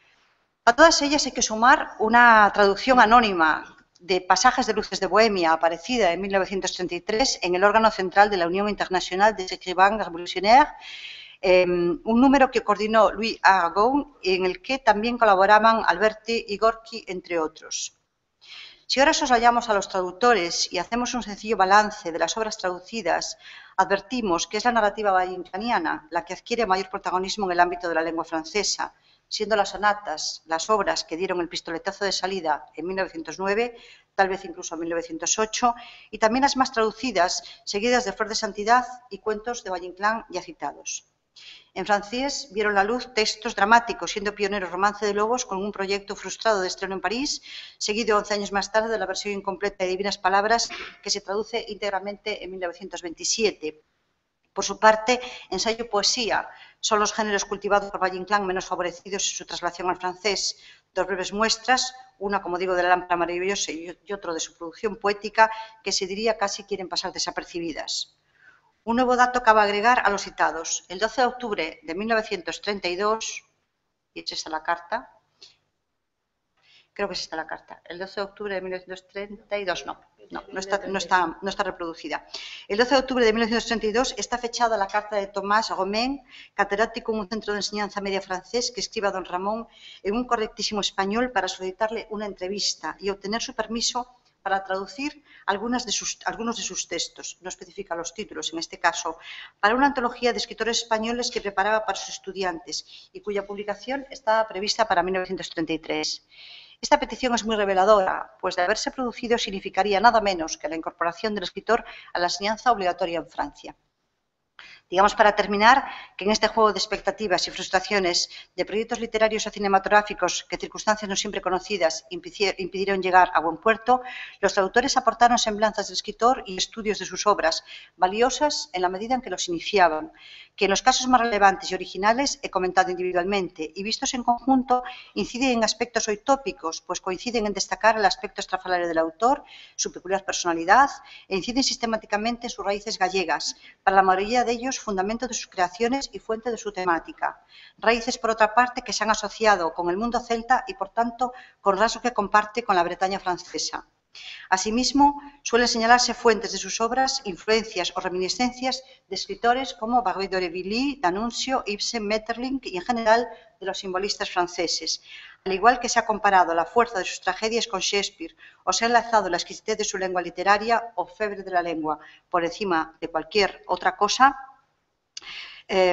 Speaker 4: A todas ellas hay que sumar una traducción anónima de Pasajes de Luces de Bohemia, aparecida en mil novecientos treinta y tres en el órgano central de la Unión Internacional des Écrivains Révolutionnaires, eh, un número que coordinó Louis Aragon, en el que también colaboraban Alberti y Gorky, entre otros. Si ahora soslayamos a los traductores y hacemos un sencillo balance de las obras traducidas, advertimos que es la narrativa valle-inclaniana la que adquiere mayor protagonismo en el ámbito de la lengua francesa, siendo las sonatas las obras que dieron el pistoletazo de salida en mil novecientos nueve, tal vez incluso en mil novecientos ocho, y también las más traducidas, seguidas de Flor de Santidad y cuentos de Valle-Inclán ya citados. En francés vieron la luz textos dramáticos, siendo pionero Romance de Lobos con un proyecto frustrado de estreno en París, seguido once años más tarde de la versión incompleta de Divinas Palabras, que se traduce íntegramente en mil novecientos veintisiete. Por su parte, ensayo y poesía son los géneros cultivados por Valle Inclán menos favorecidos en su traslación al francés. Dos breves muestras, una, como digo, de la lámpara maravillosa y otro de su producción poética, que se diría casi quieren pasar desapercibidas. Un nuevo dato cabe agregar a los citados. El doce de octubre de mil novecientos treinta y dos, y es esta la carta, creo que es esta la carta, el doce de octubre de mil novecientos treinta y dos, no, no, no está, no está, no está reproducida. El doce de octubre de mil novecientos treinta y dos está fechada la carta de Tomás Romain, catedrático en un centro de enseñanza media francés, que escribe a don Ramón en un correctísimo español para solicitarle una entrevista y obtener su permiso para traducir algunas de sus, algunos de sus textos, no especifica los títulos en este caso, para una antología de escritores españoles que preparaba para sus estudiantes y cuya publicación estaba prevista para mil novecientos treinta y tres. Esta petición es muy reveladora, pues de haberse producido significaría nada menos que la incorporación del escritor a la enseñanza obligatoria en Francia. Digamos, para terminar, que en este juego de expectativas y frustraciones de proyectos literarios o cinematográficos que circunstancias no siempre conocidas impidieron llegar a buen puerto, los traductores aportaron semblanzas del escritor y estudios de sus obras, valiosas en la medida en que los iniciaban, que en los casos más relevantes y originales he comentado individualmente y vistos en conjunto inciden en aspectos hoy tópicos, pues coinciden en destacar el aspecto estrafalario del autor, su peculiar personalidad e inciden sistemáticamente en sus raíces gallegas, para la mayoría de ellos fundamento de sus creaciones y fuente de su temática. Raíces, por otra parte, que se han asociado con el mundo celta y, por tanto, con rasgos que comparte con la Bretaña francesa. Asimismo, suelen señalarse fuentes de sus obras, influencias o reminiscencias de escritores como Barbe d'Aurevilly, D'Annunzio, Ibsen, Maeterlinck y, en general, de los simbolistas franceses. Al igual que se ha comparado la fuerza de sus tragedias con Shakespeare o se ha enlazado la exquisitez de su lengua literaria o febre de la lengua por encima de cualquier otra cosa, Eh,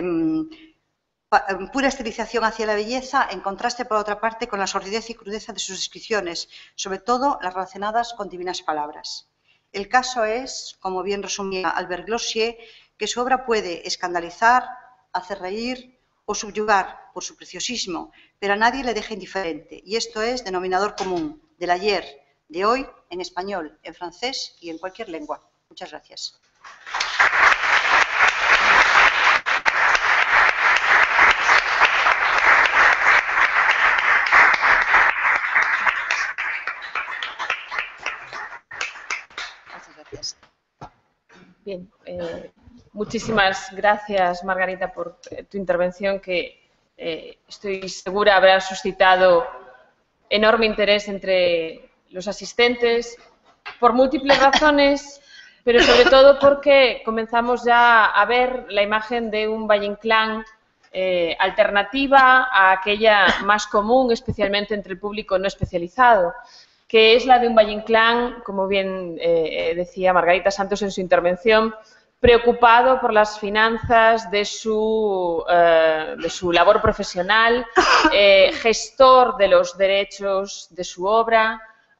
Speaker 4: pura estilización hacia la belleza, en contraste, por otra parte, con la sordidez y crudeza de sus descripciones, sobre todo las relacionadas con divinas palabras. El caso es, como bien resumía Albert Glossier, que su obra puede escandalizar, hacer reír o subyugar por su preciosismo, pero a nadie le deja indiferente, y esto es denominador común del ayer, de hoy, en español, en francés y en cualquier lengua. Muchas gracias.
Speaker 3: Bien, eh, muchísimas gracias, Margarita, por eh, tu intervención, que eh, estoy segura habrá suscitado enorme interés entre los asistentes por múltiples razones, pero sobre todo porque comenzamos ya a ver la imagen de un Valle Inclán eh, alternativa a aquella más común, especialmente entre el público no especializado, que es la de un Valle Inclán, como bien eh, decía Margarita Santos en su intervención, preocupado por las finanzas de su, eh, de su labor profesional, eh, gestor de los derechos de su obra,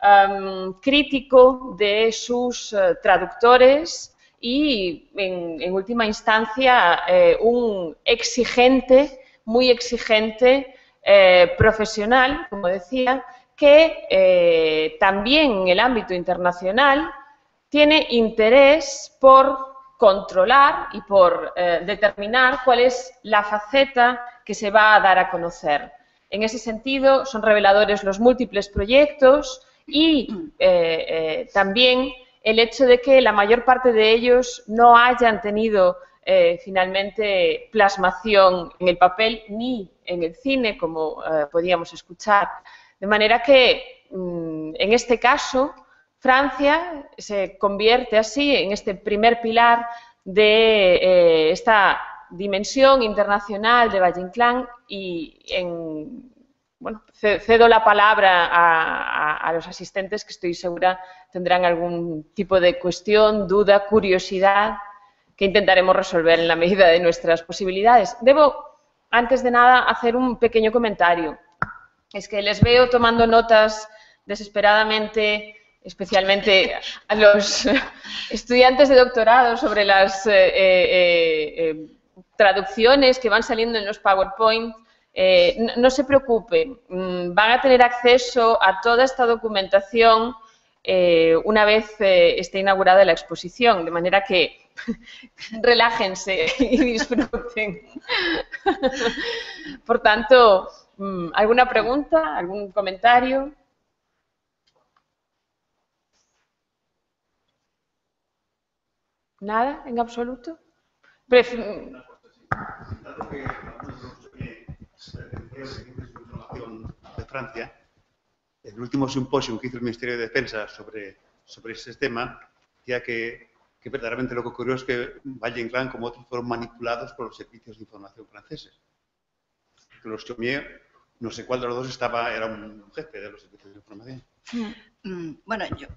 Speaker 3: um, crítico de sus uh, traductores y, en, en última instancia, eh, un exigente, muy exigente eh, profesional, como decía, que eh, también en el ámbito internacional tiene interés por controlar y por eh, determinar cuál es la faceta que se va a dar a conocer. En ese sentido, son reveladores los múltiples proyectos y eh, eh, también el hecho de que la mayor parte de ellos no hayan tenido eh, finalmente plasmación en el papel ni en el cine, como eh, podíamos escuchar. De manera que, en este caso, Francia se convierte así en este primer pilar de eh, esta dimensión internacional de Valle Inclán y, en, bueno, cedo la palabra a, a, a los asistentes que estoy segura tendrán algún tipo de cuestión, duda, curiosidad que intentaremos resolver en la medida de nuestras posibilidades. Debo, antes de nada, hacer un pequeño comentario. Es que les veo tomando notas desesperadamente, especialmente a los estudiantes de doctorado, sobre las eh, eh, eh, traducciones que van saliendo en los PowerPoint. Eh, no, no se preocupen, van a tener acceso a toda esta documentación eh, una vez eh, esté inaugurada la exposición, de manera que relájense y disfruten. Por tanto, ¿alguna pregunta? ¿Algún comentario? ¿Nada en absoluto? Pref
Speaker 5: Dado que información de Francia, el último simposio que hizo el Ministerio de Defensa sobre, sobre ese tema decía que, que verdaderamente lo que ocurrió es que Valle Inclán, como otros, fueron manipulados por los servicios de información franceses. Que los Chaumier, no sé cuál de los dos estaba, era un jefe de los servicios de información.
Speaker 4: Mm, bueno, yo...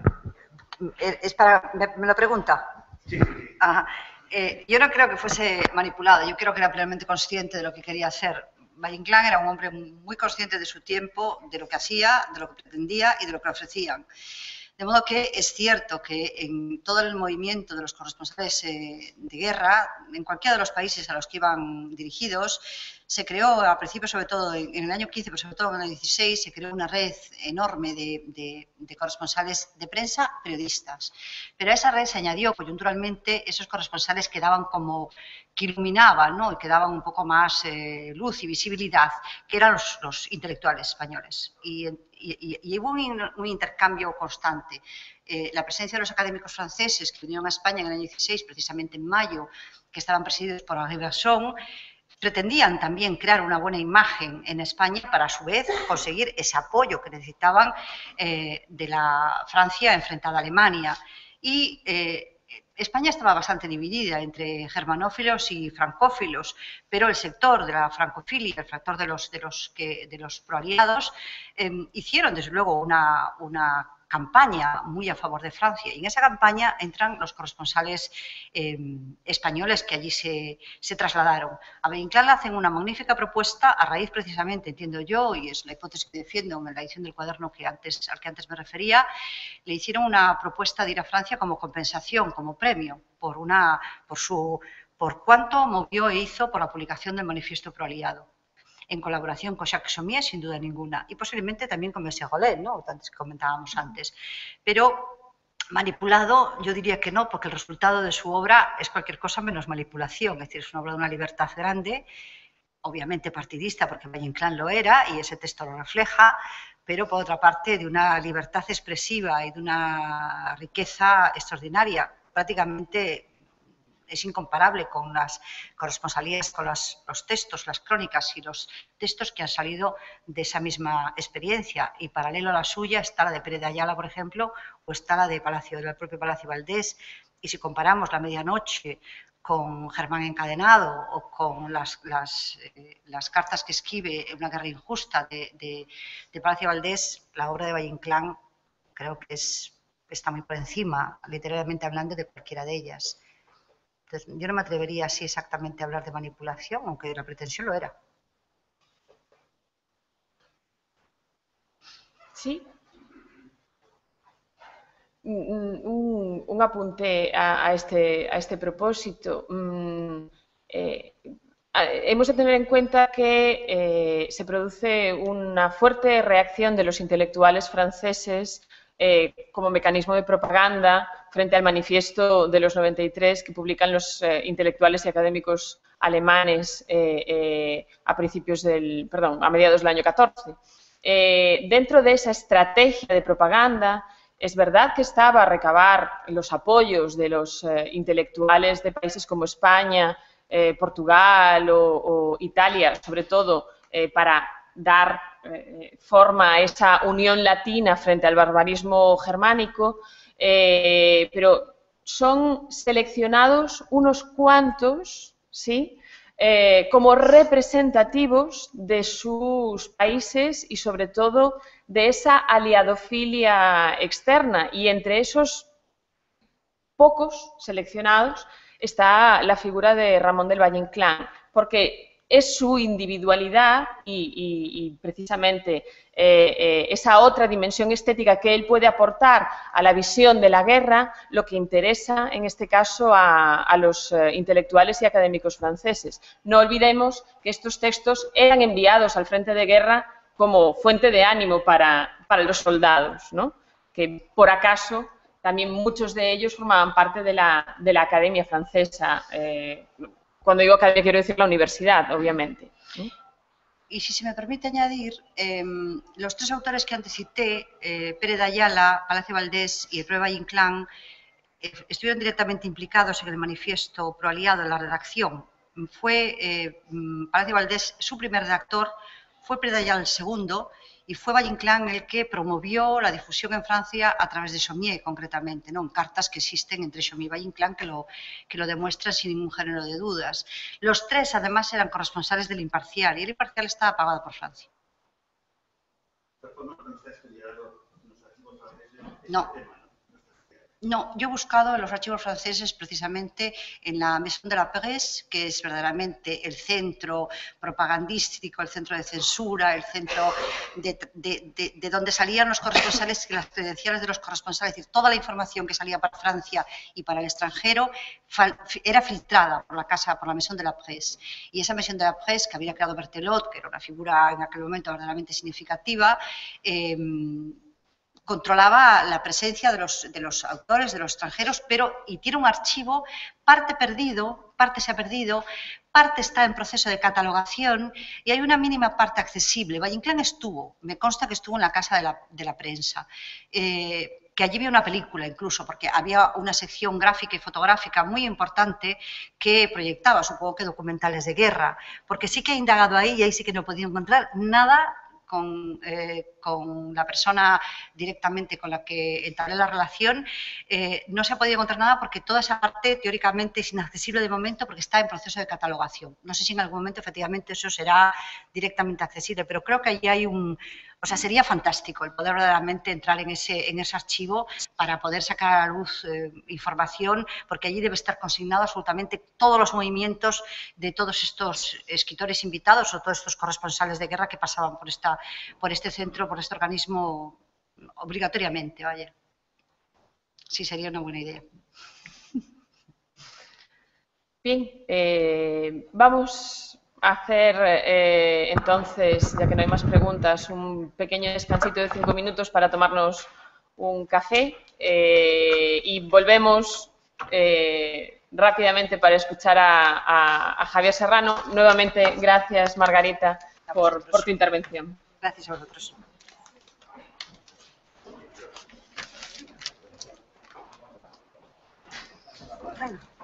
Speaker 4: Es para... ¿Me, me lo pregunta?
Speaker 5: Sí.
Speaker 4: Ajá. Eh, yo no creo que fuese manipulado, yo creo que era plenamente consciente de lo que quería hacer. Valle Inclán era un hombre muy consciente de su tiempo, de lo que hacía, de lo que pretendía y de lo que ofrecían. De modo que es cierto que en todo el movimiento de los corresponsales eh, de guerra, en cualquiera de los países a los que iban dirigidos, se creó, al principio sobre todo en, en el año quince, pero sobre todo en el año dieciséis, se creó una red enorme de, de, de corresponsales de prensa, periodistas. Pero a esa red se añadió coyunturalmente esos corresponsales que daban como, que iluminaban, ¿no? Y que daban un poco más eh, luz y visibilidad, que eran los, los intelectuales españoles. Y, y, y hubo un, un intercambio constante. Eh, la presencia de los académicos franceses que vinieron a España en el año dieciséis, precisamente en mayo, que estaban presididos por Henri Bergson, pretendían también crear una buena imagen en España para, a su vez, conseguir ese apoyo que necesitaban eh, de la Francia enfrentada a Alemania. Y eh, España estaba bastante dividida entre germanófilos y francófilos, pero el sector de la francofilia, el factor de los, de los, que, de los proaliados, eh, hicieron, desde luego, una, una campaña muy a favor de Francia. Y en esa campaña entran los corresponsales eh, españoles que allí se, se trasladaron. A Valle Inclán le hacen una magnífica propuesta a raíz, precisamente, entiendo yo, y es la hipótesis que defiendo en la edición del cuaderno que antes, al que antes me refería, le hicieron una propuesta de ir a Francia como compensación, como premio, por, una, por, su, por cuánto movió e hizo por la publicación del Manifiesto Proaliado, en colaboración con Jacques Chaumier, sin duda ninguna, y posiblemente también con Monsieur Rollet, ¿no? Antes que comentábamos antes. Pero manipulado, yo diría que no, porque el resultado de su obra es cualquier cosa menos manipulación, es decir, es una obra de una libertad grande, obviamente partidista, porque Valle Inclán lo era, y ese texto lo refleja, pero por otra parte de una libertad expresiva y de una riqueza extraordinaria, prácticamente es incomparable con las corresponsalías, con las, los textos, las crónicas y los textos que han salido de esa misma experiencia. Y paralelo a la suya está la de Pérez de Ayala, por ejemplo, o está la de Palacio, del propio Palacio Valdés. Y si comparamos La Medianoche con Germán Encadenado o con las, las, eh, las cartas que escribe Una guerra injusta de, de, de Palacio Valdés, la obra de Valle Inclán creo que es, está muy por encima, literalmente hablando, de cualquiera de ellas. Entonces, yo no me atrevería así exactamente a hablar de manipulación, aunque la pretensión lo era.
Speaker 3: Sí. Un, un, un apunte a, a, este, a este propósito. Mm, eh, hemos de tener en cuenta que eh, se produce una fuerte reacción de los intelectuales franceses eh, como mecanismo de propaganda frente al manifiesto de los noventa y tres que publican los eh, intelectuales y académicos alemanes eh, eh, a principios del, perdón, a mediados del año catorce. Eh, dentro de esa estrategia de propaganda, es verdad que estaba a recabar los apoyos de los eh, intelectuales de países como España, eh, Portugal o, o Italia, sobre todo eh, para dar eh, forma a esa unión latina frente al barbarismo germánico, eh, pero son seleccionados unos cuantos, ¿sí?, eh, como representativos de sus países y sobre todo de esa aliadofilia externa, y entre esos pocos seleccionados está la figura de Ramón del Valle Inclán, porque es su individualidad y, y, y precisamente eh, eh, esa otra dimensión estética que él puede aportar a la visión de la guerra lo que interesa en este caso a, a los eh, intelectuales y académicos franceses. No olvidemos que estos textos eran enviados al frente de guerra como fuente de ánimo para, para los soldados, ¿no?, que por acaso también muchos de ellos formaban parte de la, de la Academia Francesa. Eh, cuando digo academia quiero decir la universidad, obviamente.
Speaker 4: Y si se me permite añadir, eh, los tres autores que antes cité, eh, Pérez de Ayala, Palacio Valdés y el propio Valle Inclán, eh, estuvieron directamente implicados en el manifiesto proaliado en la redacción. Fue eh, Palacio Valdés su primer redactor, fue Pérez de Ayala el segundo, y fue Valle Inclán el que promovió la difusión en Francia a través de Chaumier, concretamente, ¿no? En cartas que existen entre Chaumier y Valle Inclán que lo, que lo demuestran sin ningún género de dudas. Los tres, además, eran corresponsales del Imparcial, y el Imparcial estaba pagado por Francia. No. No, yo he buscado en los archivos franceses precisamente en la Maison de la Presse, que es verdaderamente el centro propagandístico, el centro de censura, el centro de, de, de, de donde salían los corresponsales, las credenciales de los corresponsales, es decir, toda la información que salía para Francia y para el extranjero era filtrada por la casa, por la Maison de la Presse. Y esa Maison de la Presse, que había creado Berthelot, que era una figura en aquel momento verdaderamente significativa, eh, controlaba la presencia de los, de los autores, de los extranjeros, pero y tiene un archivo, parte perdido, parte se ha perdido, parte está en proceso de catalogación y hay una mínima parte accesible. Valle Inclán estuvo, me consta que estuvo en la casa de la, de la prensa, eh, que allí había una película incluso, porque había una sección gráfica y fotográfica muy importante que proyectaba, supongo que documentales de guerra, porque sí que he indagado ahí y ahí sí que no he podido encontrar nada Con, eh, con la persona directamente con la que entablé la relación, eh, no se ha podido encontrar nada porque toda esa parte teóricamente es inaccesible de momento porque está en proceso de catalogación. No sé si en algún momento efectivamente eso será directamente accesible, pero creo que allí hay un... O sea, sería fantástico el poder verdaderamente entrar en ese, en ese archivo para poder sacar a la luz eh, información, porque allí debe estar consignado absolutamente todos los movimientos de todos estos escritores invitados o todos estos corresponsales de guerra que pasaban por, esta, por este centro, por este organismo obligatoriamente, vaya. Sí, sería una buena idea.
Speaker 3: Bien, eh, vamos a hacer eh, entonces, ya que no hay más preguntas, un pequeño descansito de cinco minutos para tomarnos un café eh, y volvemos eh, rápidamente para escuchar a, a, a Javier Serrano. Nuevamente, gracias, Margarita, por, por tu intervención.
Speaker 4: Gracias a vosotros. Bueno.